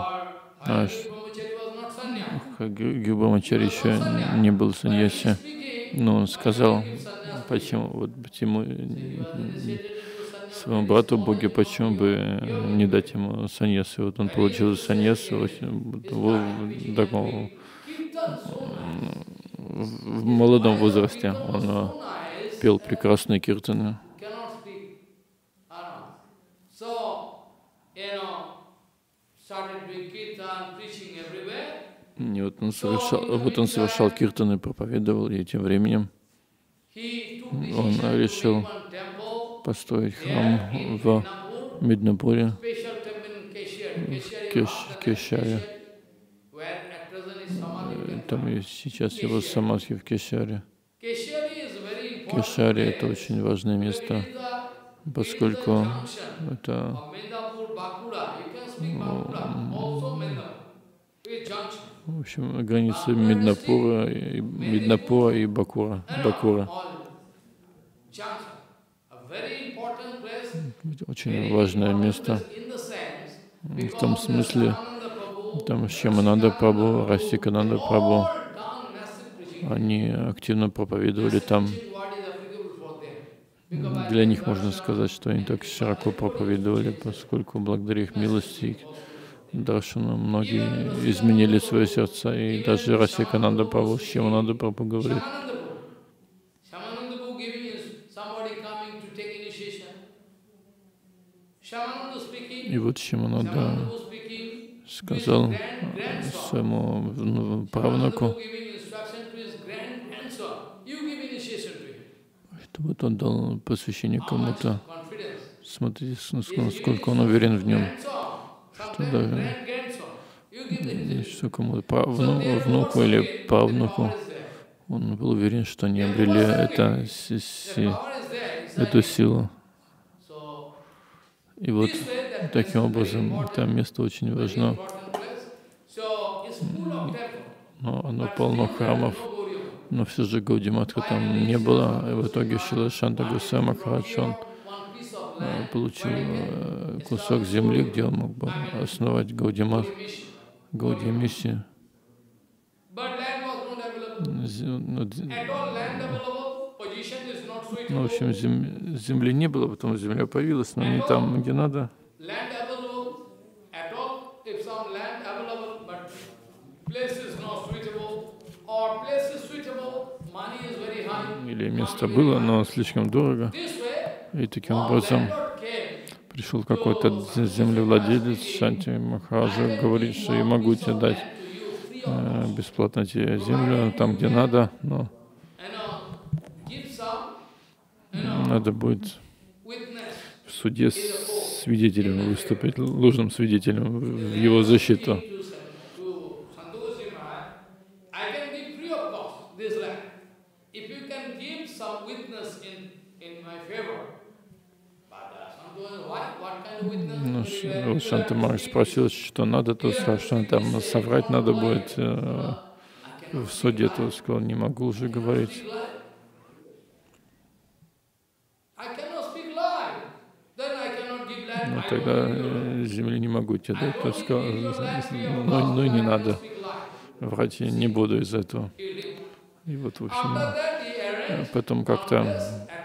Хагри Брамачари еще не был саньяси, но он сказал, почему своему брату Боге, почему бы не дать ему саньясу. Вот он получил саньясу в молодом возрасте. Он пел прекрасные киртаны. И вот он совершал киртаны, проповедовал, и тем временем он решил построить храм в Миднапуре, в Кешаре. Там и сейчас его самадхи в Кешаре. Кешаре — это очень важное место, поскольку это в общем границы Миднапура и Бакура. Очень важное место. В том смысле, там Шьямананда Прабху, Расикананда Прабху, они активно проповедовали там. Для них можно сказать, что они так широко проповедовали, поскольку благодаря их милости даршану многие изменили свои сердца, и даже Расикананда Прабху, Шьямананда Прабху говорит, и вот Шьямананда сказал своему правнуку, что вот он дал посвящение кому-то. Смотрите, насколько он уверен в нем, что даже что кому-то внуку или правнуку, он был уверен, что они обрели эту силу. И вот таким образом это место очень важно. Но оно полно храмов, но все же Гаудия Матха там не было. И в итоге Шрила Шанта Госвами Махарадж, он получил кусок земли, где он мог бы основать Гаудия миссию. Ну, в общем, земли не было, потом земля появилась, но не там, где надо. Или место было, но слишком дорого. И таким образом пришел какой-то землевладелец Шанти Махараджа, говорит, что я могу тебе дать бесплатно тебе землю там, где надо, но надо будет в суде свидетелем выступить, ложным свидетелем в его защиту. Ну, вот Шанта Махарадж спросил, что надо, то сказал, что там соврать надо будет в суде, то сказал, не могу уже говорить. Ну, тогда земли не могу тебе дать, то сказал, ну и не надо, врать я не буду из-за этого. И вот, в общем, потом как-то,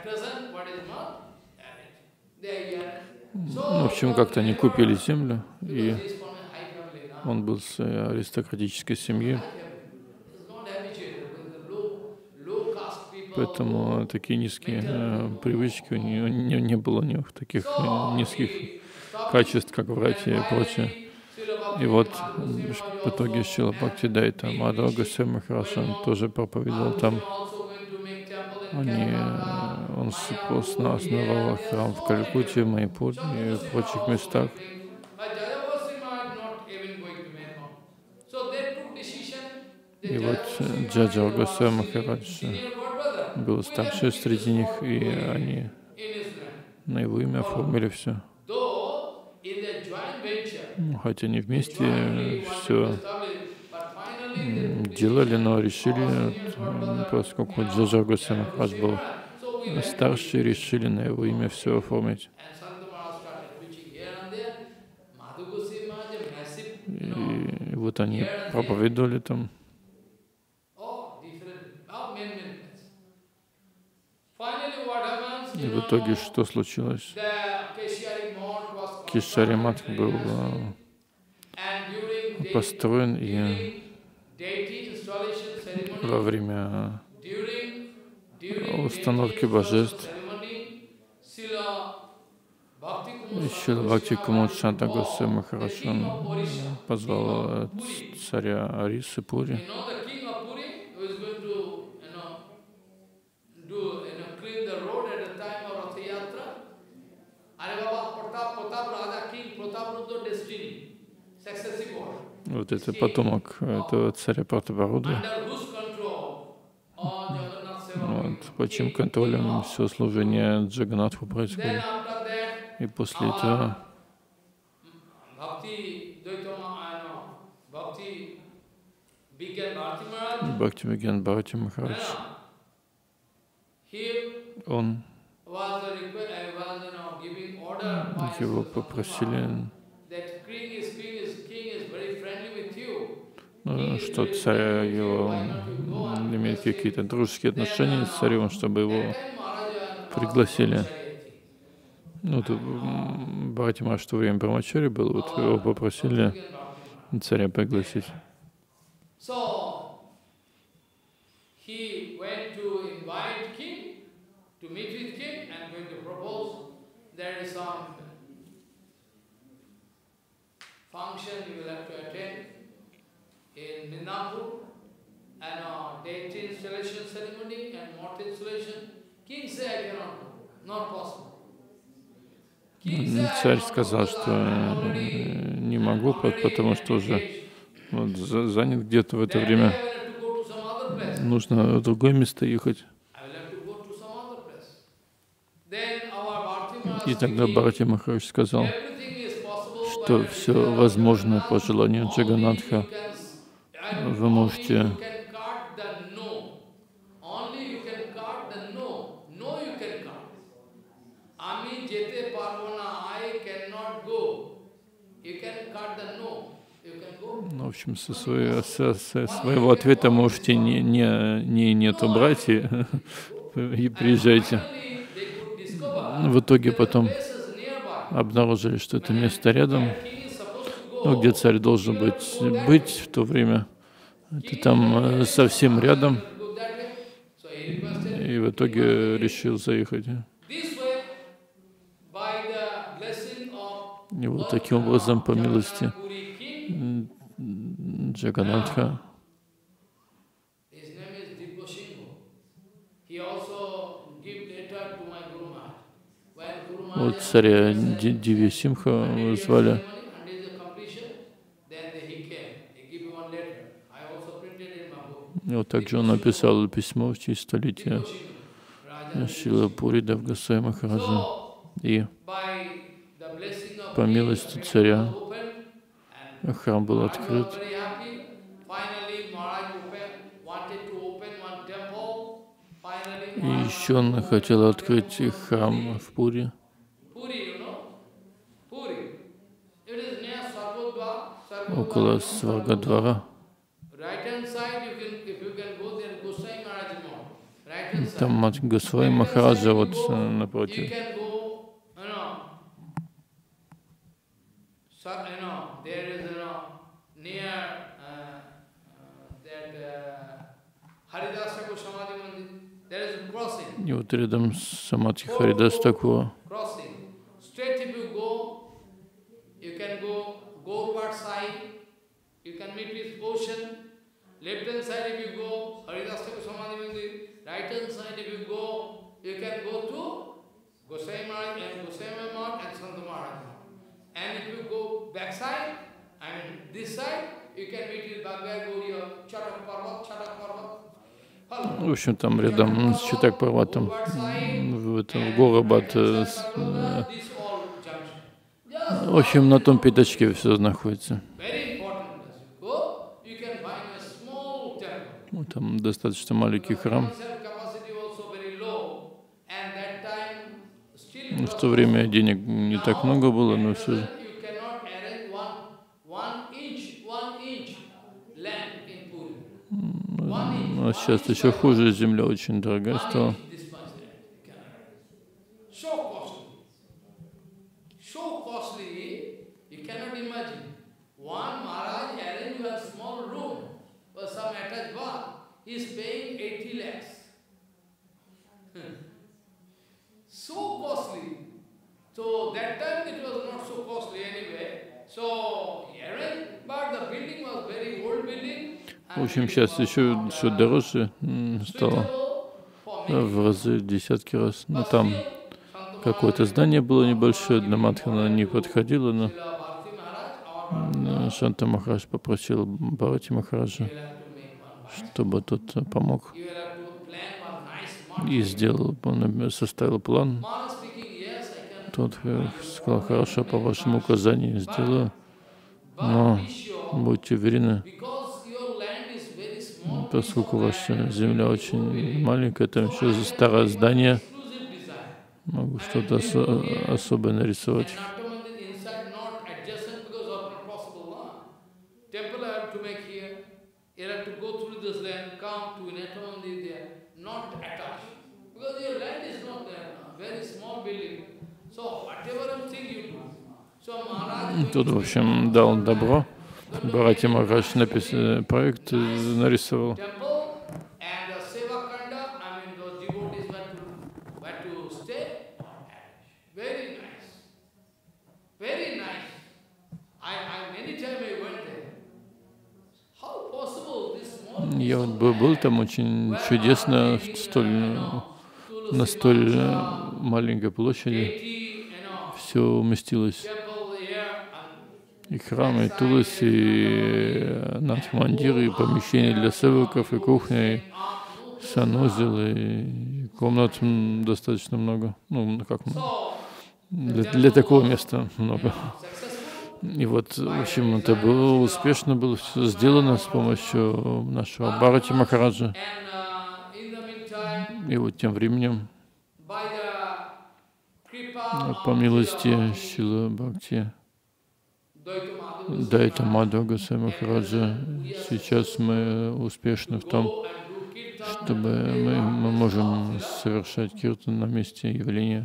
в общем, как-то они купили землю, и он был с аристократической семьи, поэтому такие низкие привычки, у него не было у них таких низких качеств, как врать и прочее. И вот в итоге Шрила Бхактидайта Мадхава Госвами Махарадж, он тоже проповедовал там. Он основал храм в Калькутте, Майпуре и в прочих местах. И вот Джаджа Госвами Махарадж был старший среди них, и они на его имя оформили все. Хотя они вместе все делали, но решили, поскольку Джаджа Госвами Махарадж был старший, решили на его имя все оформить. И вот они проповедовали там. И в итоге что случилось? Кешари Мат был построен, и во время установки божеств Шрила Бхакти Кумуд Шанта Госвами Махарадж позвал царя Арисы Пури. Вот это потомок этого царя Пратабаруды, вот, под чьим контролем все служение Джаганатху происходит. И после этого Бхактивигьян Бхарати Махарадж, он, его попросили, что царь его имеет какие-то дружеские отношения с царем, чтобы его пригласили. Ну, тут Бхарати Махарадж в то время Брамачари был, вот его попросили царя пригласить. Царь сказал, что не могу, потому что уже вот занят где-то в это время. Нужно в другое место ехать. И тогда Бхарати Махарадж сказал, что все возможно по желанию Джаганатха. Вы можете в общем, со своего ответа можете нет убрать и приезжайте. В итоге потом обнаружили, что это место рядом, где царь должен быть в то время. Это там совсем рядом. И в итоге решил заехать. И вот таким образом, по милости Джаганатха, вот царя Дивья-Симха звали. И вот также он написал письмо в честь столетия Шрила Пуридев Госвами Махараджа. И по милости царя храм был открыт. И еще он хотел открыть храм в Пури. Около Сваргадвара. Там мать Госвами Махараджа вот напротив. И вот рядом с Самадхи Харидас Такура. Left hand side if you go, Haridas Thakur Samadhi Mandir. Right hand side if you go, you can go to Gosai Maharaj and Gosai Maharaj and Sant Maharaj. And if you go back side, I mean this side, you can meet with Bhagavad Gauriya, Chatak Parvat. В общем, там рядом с Чатак Парватом, в Горабад, в общем, на том пятачке все находится. Там достаточно маленький храм. В то время денег не так много было, но все же. А сейчас еще хуже, земля очень дорогая стала. Is paying 80 lakhs. So costly. So that time it was not so costly anyway. So but the building was very old building. В общем, сейчас еще все дороже стало в разы, десятки раз. Но там какое-то здание было небольшое, для Мадхана не подходило, но Шанта Махарадж попросил Бхарати Махараджа, чтобы тот помог и сделал, он составил план. Тот сказал: хорошо, по вашему указанию сделаю, но будьте уверены, поскольку ваша земля очень маленькая, там еще старое здание, могу что-то особое нарисовать. Тут, в общем, дал добро. Бхарати Махарадж написал проект, нарисовал. Я вот был там, очень чудесно, на столь маленькой площади все уместилось. И храм, и Туласи, и Надх-мандир, и помещения для севаков, и кухня, и санузел, и комнат достаточно много. Ну, как много. Для такого места много. И вот, в общем, это было успешно, было все сделано с помощью нашего Бхарати Махараджа. И вот тем временем, по милости Шрила Бхакти Дайта Мадхава Госвами Махараджа, сейчас мы успешны в том, чтобы мы можем совершать киртан на месте явления.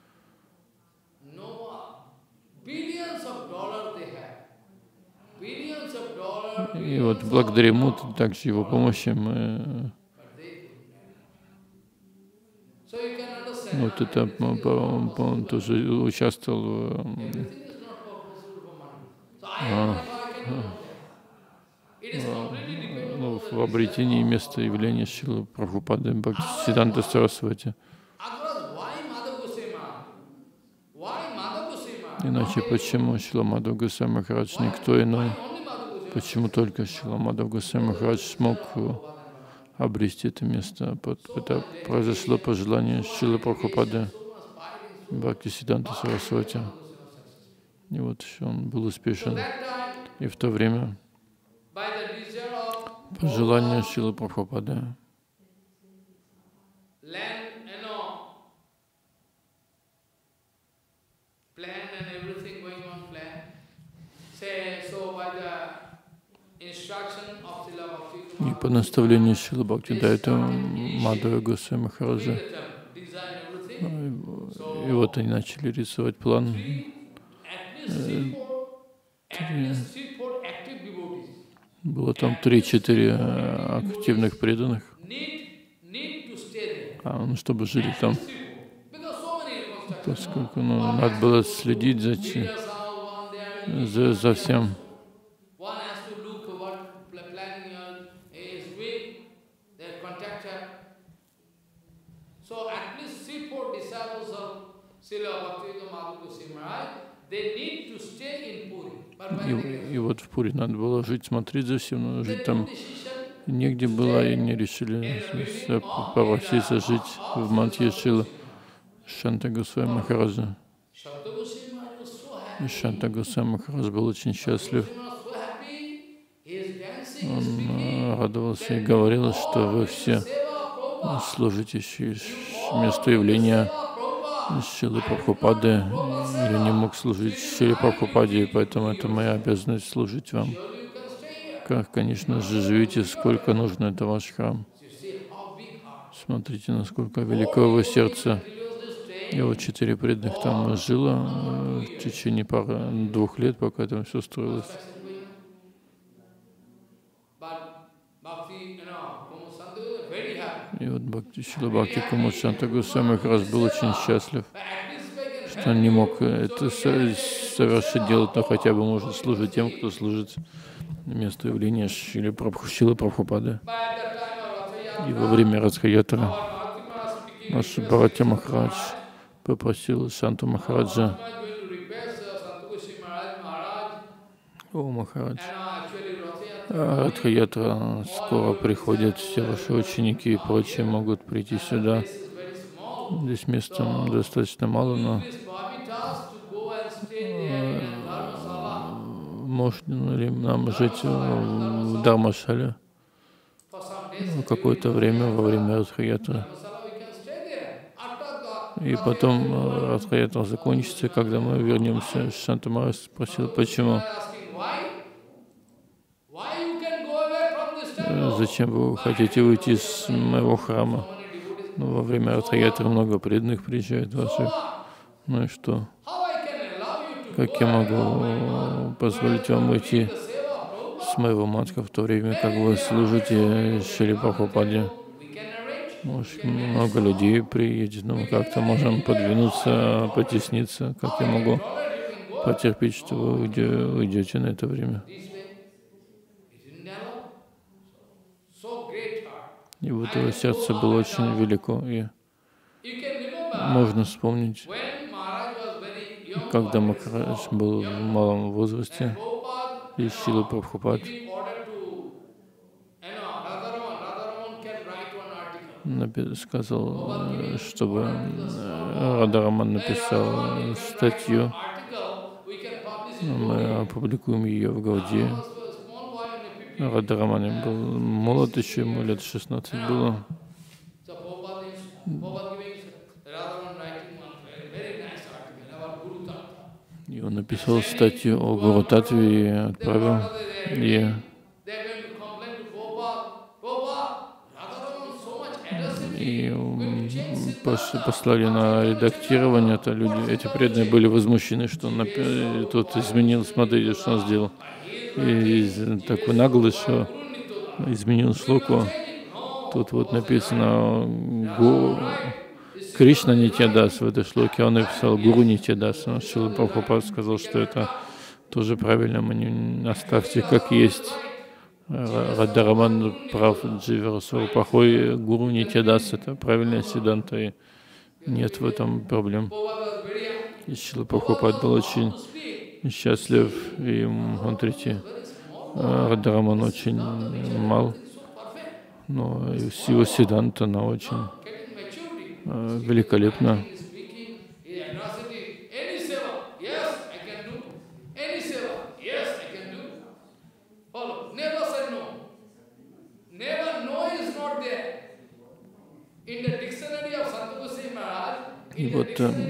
И вот благодаря ему, также его помощи, мы вот это он тоже участвовал в обретении места явления Шрилы Прабхупады Бхактисиданта Сарасвати. Иначе почему Шрила Мадхава Госвами Махарадж никто иной? Почему только Шрила Мадхава Госвами Махарадж смог обрести это место? Это произошло по желанию Шрилы Прабхупады Бхактисиданта Сарасвати. И вот он был успешен. И в то время, по желанию Шрилы Прабхупады, и по наставлению Шрилы Бхактидайта Мадхава Госвами Махараджа, и вот они начали рисовать план. Было там 3-4 активных преданных, чтобы жили там, поскольку надо было следить за всем. И вот в Пури надо было жить, смотреть за всем, но жить там негде было, и они решили попроситься жить в Мадхья Шрилы Шанта Госвами Махараджа. И Шанта Госвами Махарадж был очень счастлив. Он радовался и говорил, что вы все служите месту явления Шрилы Прабхупады. Я не мог служить Шриле Прабхупаде, поэтому это моя обязанность служить вам. Как, конечно же, живите, сколько нужно, это ваш храм. Смотрите, насколько велико его сердце. И вот 4 преданных там жило в течение 2 лет, пока там все строилось. И вот Шрила Бхакти Прамод Шанта Госвами Махарадж был очень счастлив, что он не мог это совершить, делать, но хотя бы может служить тем, кто служит месту явления Шрилы Прабхупады. И во время Радха-ятры наш Бхаратья Махарадж попросил Шанту Махараджа: «О, Махарадж, Радха-ятра скоро приходит, все ваши ученики и прочие могут прийти сюда. Здесь места достаточно мало, но можно ли нам жить в Дharmashale какое-то время во время Радха-ятры? И потом Радха-ятра закончится, когда мы вернемся». Шанта Махарадж спросил, почему? Зачем вы хотите уйти из моего храма? Во время Радха-ятры много преданных приезжает ваших. Ну и что? Как я могу позволить вам уйти с моего матка в то время, как вы служите Шриле Прабхупаде? Может, много людей приедет, но мы как-то можем подвинуться, потесниться. Как я могу потерпеть, что вы уйдете на это время? И вот его сердце было очень велико. И можно вспомнить, когда Махарадж был в малом возрасте, и Шрила Прабхупад сказал, чтобы Радха-раман написал статью. Мы опубликуем ее в Гауди. Радха-раман был молод еще, ему лет 16 было. И он написал статью о Гуру Татве и отправил. И послали на редактирование, это люди, эти преданные были возмущены, что он тут изменил, смотрите, что он сделал. И такой наглый, что изменил шлоку. Тут вот написано Кришна Нитьядас в этой шлоке, он написал Гуру Нитьядас. Шрила Прабхупада сказал, что это тоже правильно, мы не оставьте как есть. Радхараман прав, Дживера плохой гуру не тебе даст, это правильная сиданта, и нет в этом проблем. И Шрила Прабхупад был очень счастлив, и он третий. Радхараман очень мал, но его сиданта, она очень великолепна. И вот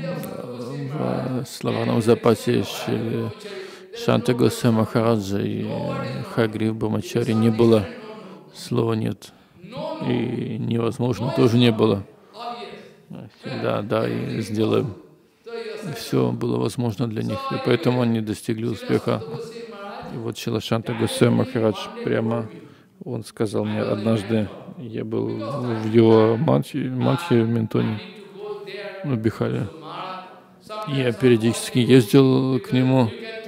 в словарном запасе Шанта Госвами Махараджа и Хагрив Брамачари не было. Слова нет. И невозможно тоже не было. Всегда да, и сделаем. Все было возможно для них. И поэтому они достигли успеха. И вот Шрила Шанта Госвами Махарадж прямо, он сказал мне однажды, я был в его матхе в Ментоне, в Бихаре. Я периодически ездил к нему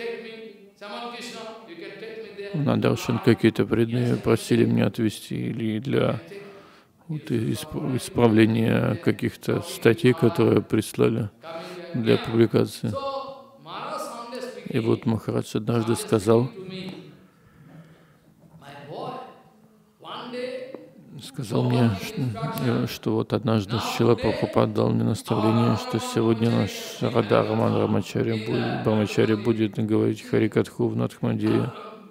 на даршан, какие-то преданные просили меня отвезти или для исправления каких-то статей, которые прислали для публикации. И вот Махарадж однажды сказал мне, что вот однажды Шрила Прабхупад дал мне наставление, что сегодня наш Радхараман Брамачари будет говорить Харикатху в Надхмандире.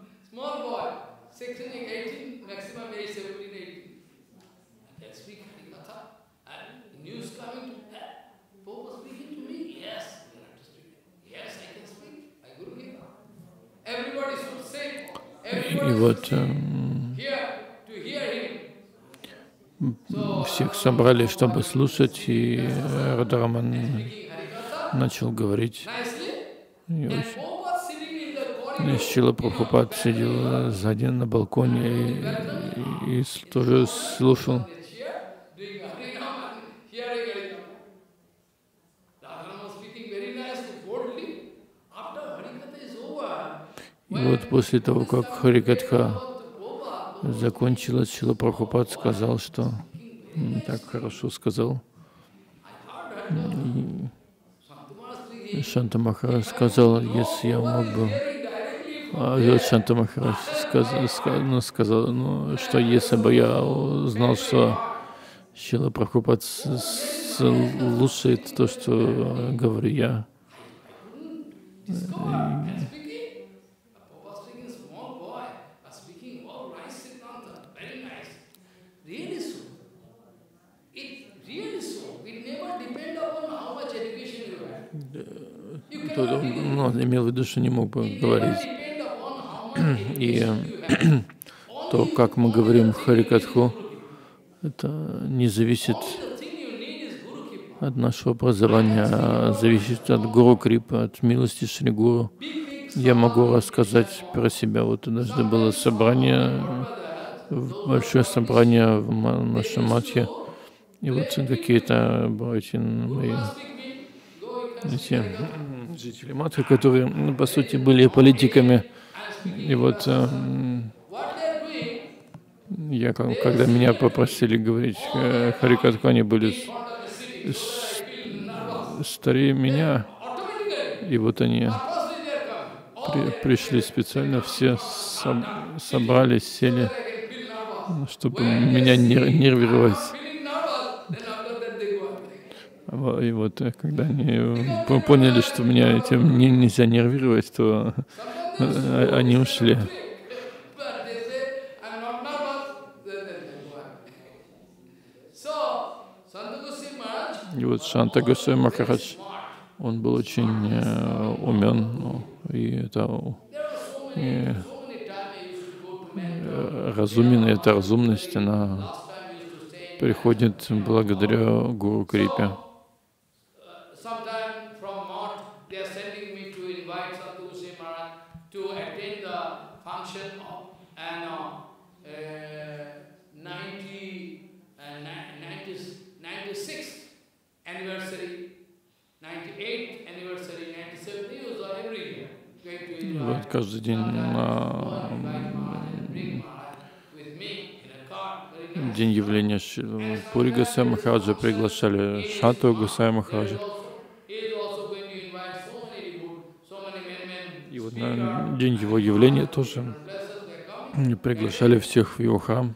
И вот всех собрали, чтобы слушать, и Радхараман начал говорить. И Шрила Прабхупад сидел сзади на балконе и тоже слушал. И вот после того, как Харикатха закончилась, Шрила Прабхупад сказал, что так хорошо сказал. И Шанта Махарадж сказал, если я мог бы... Шанта Махарадж сказал, что если бы я узнал, что Шрила Прабхупад слушает то, что говорю я. Он имел в виду, что не мог бы говорить. И то, как мы говорим Харикатху, это не зависит от нашего образования, а зависит от Гуру Крипы, от милости Шри Гуру. Я могу рассказать про себя. Вот однажды было собрание, большое собрание в нашем матхе. И вот какие-то братья мои, эти жители матхи, которые, по сути, были политиками. И вот когда меня попросили говорить Харикатху, они были старее меня. И вот они пришли специально, все собрались, сели, чтобы меня нервировать. И вот когда они поняли, что меня этим нельзя нервировать, то они ушли. И вот Шанта Госвами Махарадж, он был очень умен, и это разумен, и эта разумность, она приходит благодаря Гуру Крипе. Вот каждый день день явления Пури Госвами Махараджа приглашали Шанту Госвами Махараджа. И вот на день его явления тоже приглашали всех в его храм.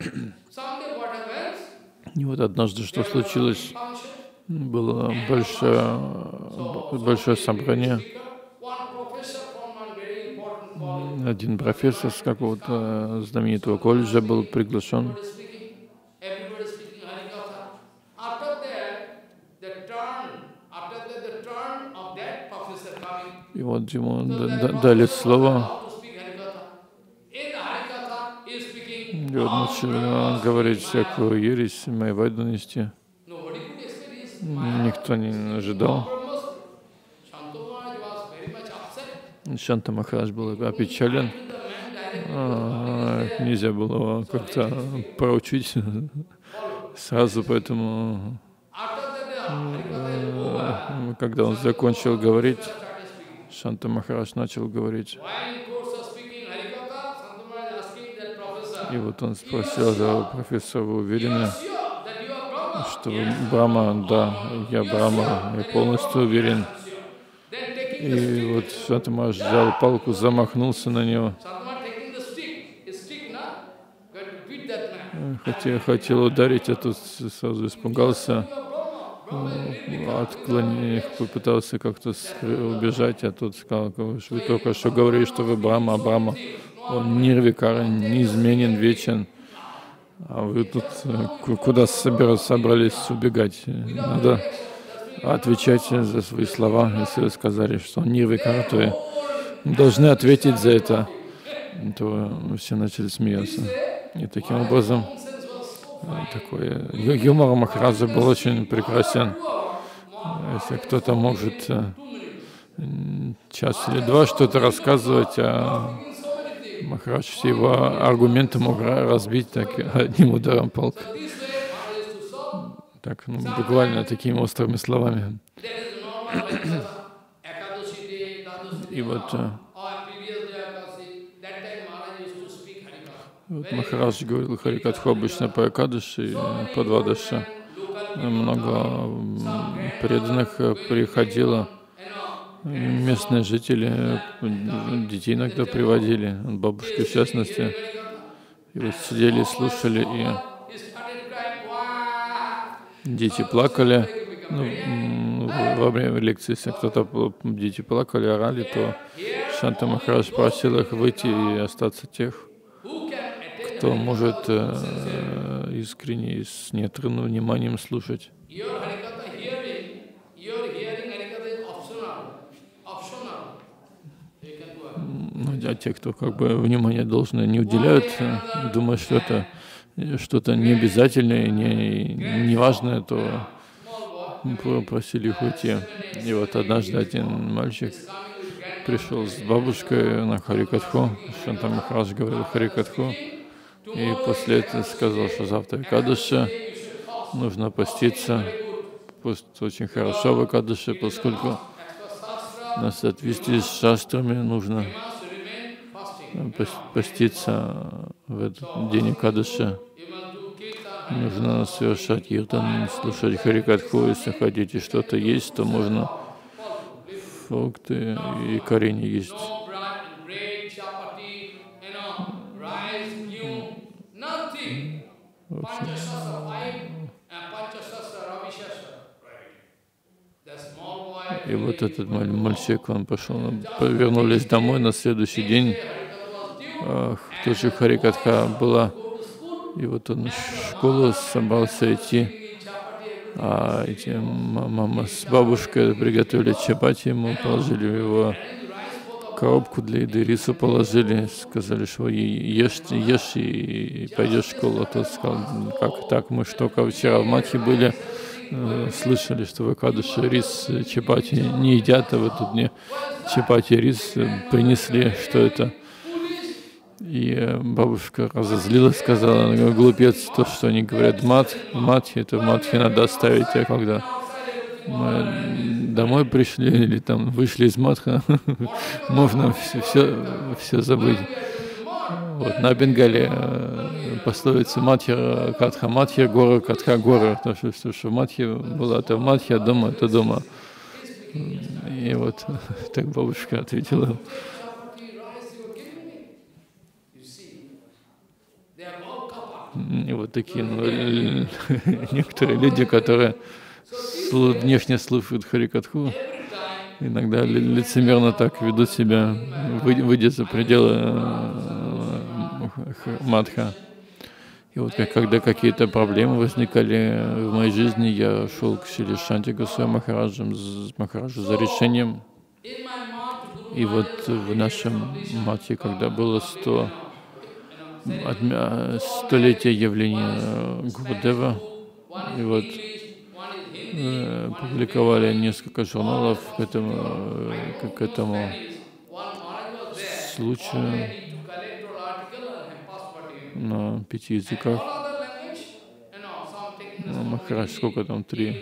И вот однажды что случилось? Было большое собрание. Один профессор с какого-то знаменитого колледжа был приглашен. И вот ему дали слово. И он начал говорить всякую ересь, майяваду нести. Никто не ожидал. Шанта Махарадж был опечален. Нельзя было его как-то проучить сразу, поэтому когда он закончил говорить, Шанта Махарадж начал говорить. И вот он спросил профессора: вы уверены, что вы Брахма? Да, я Брахма, я полностью уверен. И вот Шанта Махарадж взял палку, замахнулся на него. Хотел ударить, а тот сразу испугался, попытался как-то убежать, а тот сказал: вы только что говорили, что вы Брахма, а Брахма, он нирвикарен, неизменен, вечен. А вы тут куда собрались убегать? Надо отвечать за свои слова. Если вы сказали, что он нирвикар, то вы должны ответить за это. То все начали смеяться. И таким образом такой юмор Махараджа был очень прекрасен. Если кто-то может час или два что-то рассказывать, а Махарадж все его аргументы мог разбить так одним ударом палки. Так, буквально такими острыми словами. И вот Махарадж говорил Харикатху обычно по Экадаши и по Двадаши. Много преданных приходило. Местные жители детей иногда приводили, бабушки в частности. И вот сидели, слушали, и дети плакали. Во время лекции, если дети плакали, орали, то Шанта Махарадж просил их выйти и остаться тех, кто может искренне и с неотрывным вниманием слушать. А те, кто как бы внимание должное не уделяют, думают, что это что-то необязательное, неважное, то просили их уйти. И вот однажды один мальчик пришел с бабушкой на Харикатху. Шанта Махарадж говорил Харикатху. И после этого сказал, что завтра Экадаша, нужно поститься. Пост очень хорошо в Экадаше, поскольку на соответствии с шастрами нужно поститься в этот день Экадаши. Нужно совершать киртан, слушать Харикатху. Если хотите что-то есть, то можно фрукты и корень есть. И вот этот мальчик, он пошел, вернулись домой на следующий день. Тоже Харикатха была. И вот он в школу собрался идти. А эти мама с бабушкой приготовили чапати, ему положили в его коробку для еды, рису положили, сказали, что ешь и пойдешь в школу. А тот сказал: как так, мы что, вчера в Матхе были, слышали, что в Экадаши рис, чапати не едят, а вы тут мне чапати, рис принесли, что это? И бабушка разозлилась, сказала: глупец, то, что они говорят матхи, это в матхе надо оставить, а когда мы домой пришли или там вышли из матха, можно все забыть. Вот, на Бенгале пословица Мадхья, Катха Мадхья, Гора, Катха Гора. То, что Мадхья была, это Мадхья, а дома это дома. И вот так бабушка ответила. И вот такие некоторые люди, которые внешне слушают Харикатху, иногда лицемерно так ведут себя, выйдя за пределы Мадха. И вот когда какие-то проблемы возникали в моей жизни, я шел к Шри Шанти Госвами Махараджу за решением. И вот в нашем матхе, когда было 100-летие явления Гурудева, и вот публиковали несколько журналов к этому случаю на 5 языках. Махарадж, сколько там, 3?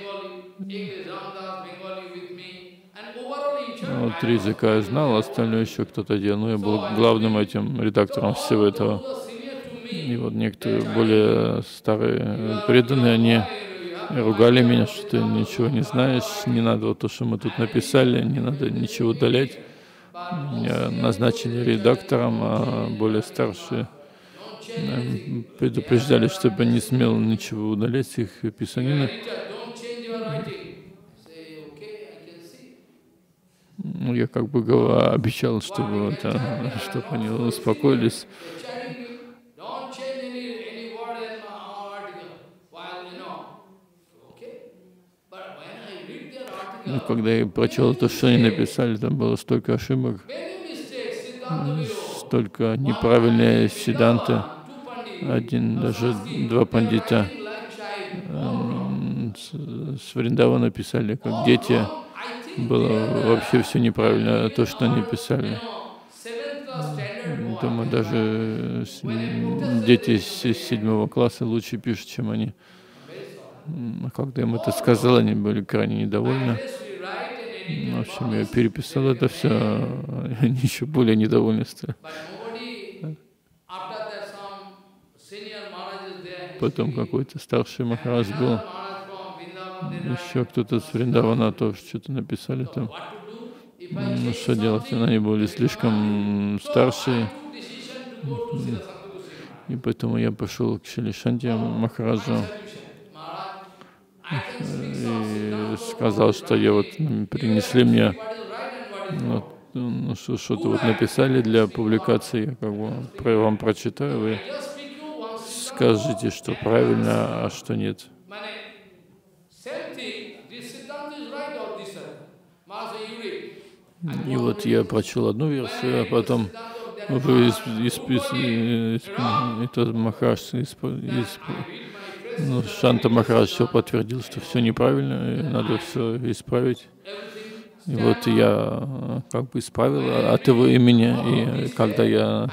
3 языка я знал, остальное еще кто-то делал. Но я был главным этим редактором всего этого. И вот некоторые более старые преданные, они ругали меня, что ты ничего не знаешь, не надо вот то, что мы тут написали, не надо ничего удалять. Меня назначили редактором, а более старшие предупреждали, чтобы не смел ничего удалять с их писанины. Ну, я как бы обещал, чтобы они успокоились. Ну, когда я прочел то, что они написали, там было столько ошибок, столько неправильные сиданты. Даже 2 пандита с Вриндавана писали, как дети. Было вообще все неправильно, то, что они писали. Думаю, даже дети с 7 класса лучше пишут, чем они. Когда им это сказал, они были крайне недовольны. В общем, я переписал это все, они еще более недовольны стали. Потом какой-то старший Махарадж был, еще кто-то с Вриндавана тоже что-то написали там. Ну, что делать, они были слишком старшие. И поэтому я пошел к Шри Шанти Махараджу и сказал, что принесли мне, что-то вот написали для публикации, я как бы вам прочитаю, вы скажите, что правильно, а что нет. И вот я прочел одну версию, а потом Шанта Махарадж все подтвердил, что все неправильно, и надо все исправить. И вот я как бы исправил от его имени, и когда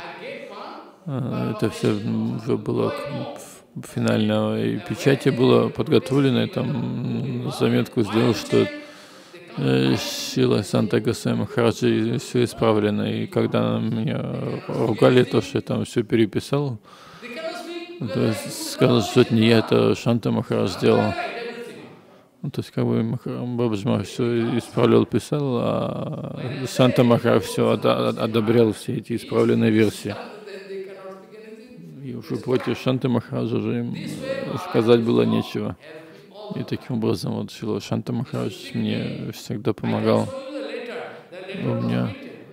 это все уже было в финальной печати было подготовлено, я там заметку сделал, что Шрила Санта Госвами Махараджи все исправлено. И когда меня ругали, то, что я там все переписал, то есть сказал, что это не я, это Шанта Махарадж сделал. То есть как бы Бабаджи все исправлял, писал, а Шанта Махарадж все одобрял все эти исправленные версии. И уже против Шанты Махараджа уже им сказать было нечего. И таким образом вот Шрила Шанта Махарадж мне всегда помогал. У меня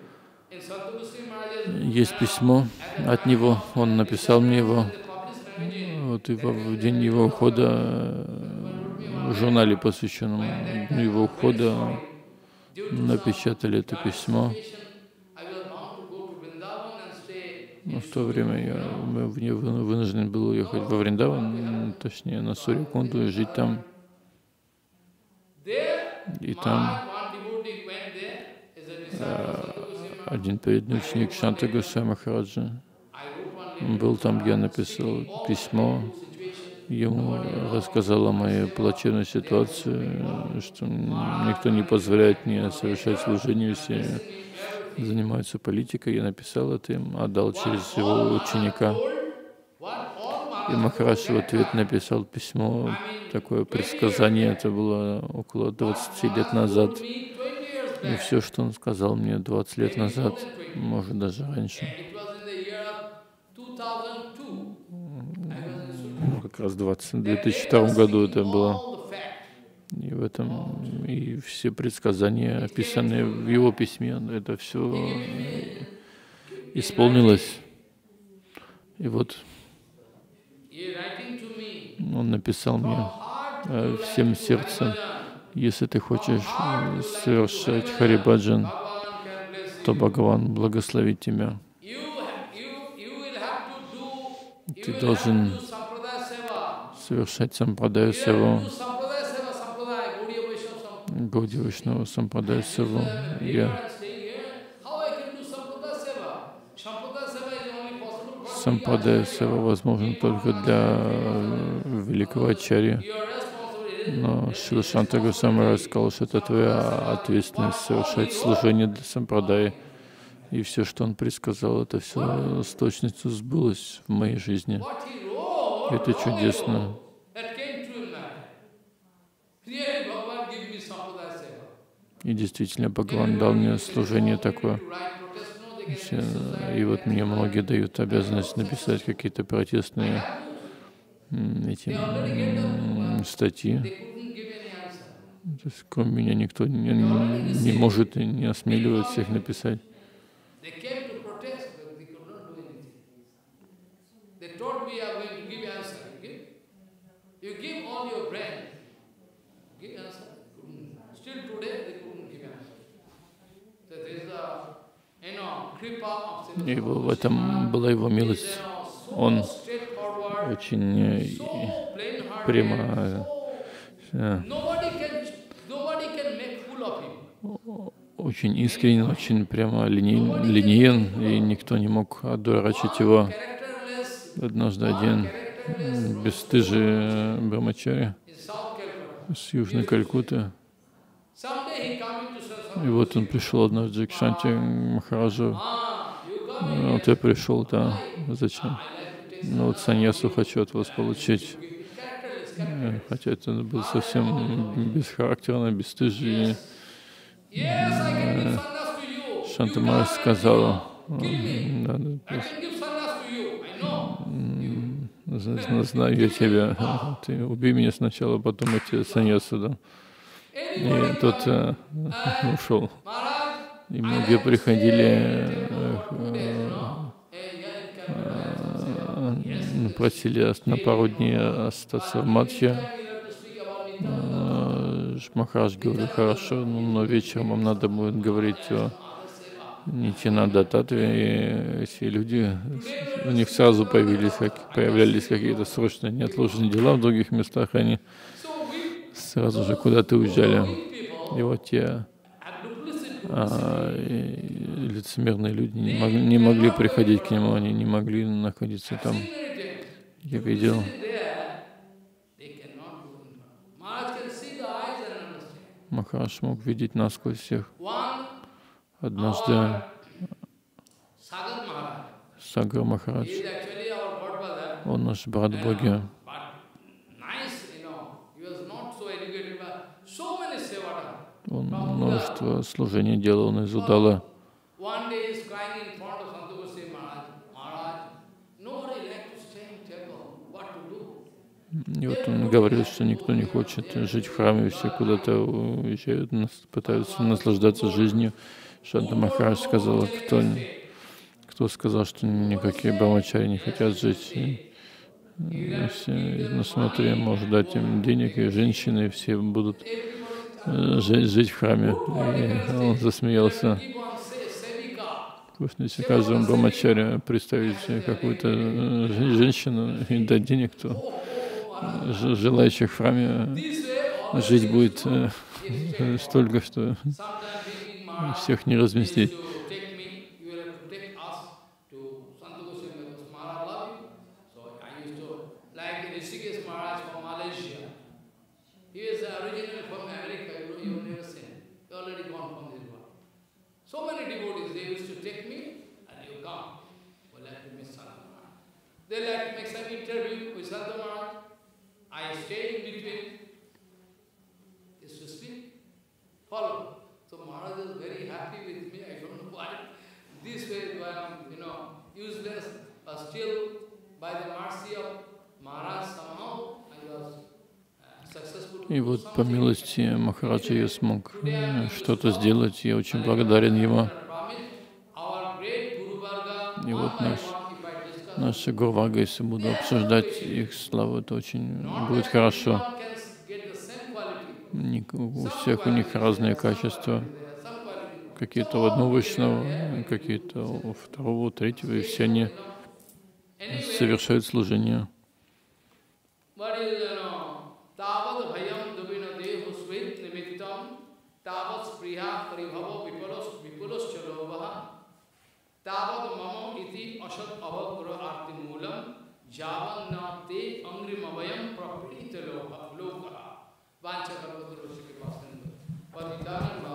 есть письмо от него, он написал мне его. Вот и в день его ухода, в журнале, посвященном его ухода, напечатали это письмо. Но в то время я вынужден был уехать во Вриндаван, точнее на Сурья-Кунду, и жить там. И там один преданный ученик Шанта Госвами Махараджа был там, где я написал письмо ему рассказал о моей плачевной ситуации, что никто не позволяет мне совершать служение, все занимаются политикой. Я написал это им, отдал через его ученика. И Махарадж в ответ написал письмо, такое предсказание, это было около 20 лет назад. И все, что он сказал мне 20 лет назад, может даже раньше, как раз в 2002 году это было. И в этом и все предсказания, описанные в его письме, это все исполнилось. И вот он написал мне всем сердцем: если ты хочешь совершать Харибаджан, то Бхагаван благословит тебя. Ты должен совершать сампрадаю севу, Гауди Вайшнава сампрадаю севу. Сампрадая сева возможна только для великого ачарьи. Но Шрила Шанта Госвами сказал, что это твоя ответственность совершать служение для сампрадаи. И все, что он предсказал, это все с точностью сбылось в моей жизни. Это чудесно. И действительно, Бхагаван дал мне служение такое. И вот мне многие дают обязанность написать какие-то протестные статьи. То есть, кроме меня никто не может и не осмеливается их написать. И в этом была его милость. Он очень прямо, очень искренен, очень прямо линеен, и никто не мог одурачить его. Однажды один бесстыжий брамачари с Южной Калькутты, и вот он пришел однажды к Шанти Махараджу. Вот я пришел, да, зачем? Ну вот саньясу хочу от вас получить. Хотя это был совсем бесхарактерно, бесстыжий. Шанта Махарадж сказала: знаю я тебя, ты убей меня сначала, потом я тебе саньясу дам. И тот ушел. И многие приходили, просили на пару дней остаться в Мадхья. Махарадж говорил: хорошо, но вечером вам надо будет говорить о Нитьянанда Татве. И все люди, у них сразу появлялись какие-то срочные неотложные дела в других местах, они сразу же куда-то уезжали. И вот те лицемерные люди не могли приходить к нему, они не могли находиться там. Я видел. Махарадж мог видеть насквозь всех. Однажды Сагар Махарадж, он наш брат Боги. Он множество служений делал на Изудала. И вот он говорил, что никто не хочет жить в храме, все куда-то уезжают, пытаются наслаждаться жизнью. Шанта Махарадж сказал: кто сказал, что никакие брамачари не хотят жить. Ну смотри, может дать им денег, и женщины все будут жить в храме. И он засмеялся. Если каждому брамачаре представить какую-то женщину и дать денег, то желающих в храме жить будет столько, что всех не разместить. Rishikesh Maharaj from Malaysia. He is originally from America, you have never seen. He already gone from this world. So many devotees, they used to take me, and you come. We like to meet Santa Maharaj. They like to make some interview with Santa Maharaj. I stay in between. Used to speak, follow. So Maharaj is very happy with me. I don't know why. This way, I am, useless, but still, by the mercy of Maharaj, somehow I was successful. И вот по милости Махараджа я смог что-то сделать. Я очень благодарен ему. И вот наша Гурвага, если буду обсуждать их славу, это очень будет хорошо. У всех у них разные качества. Какие-то у одного Вайшнава, какие-то у второго, у третьего, и все они совершают служение. Vancha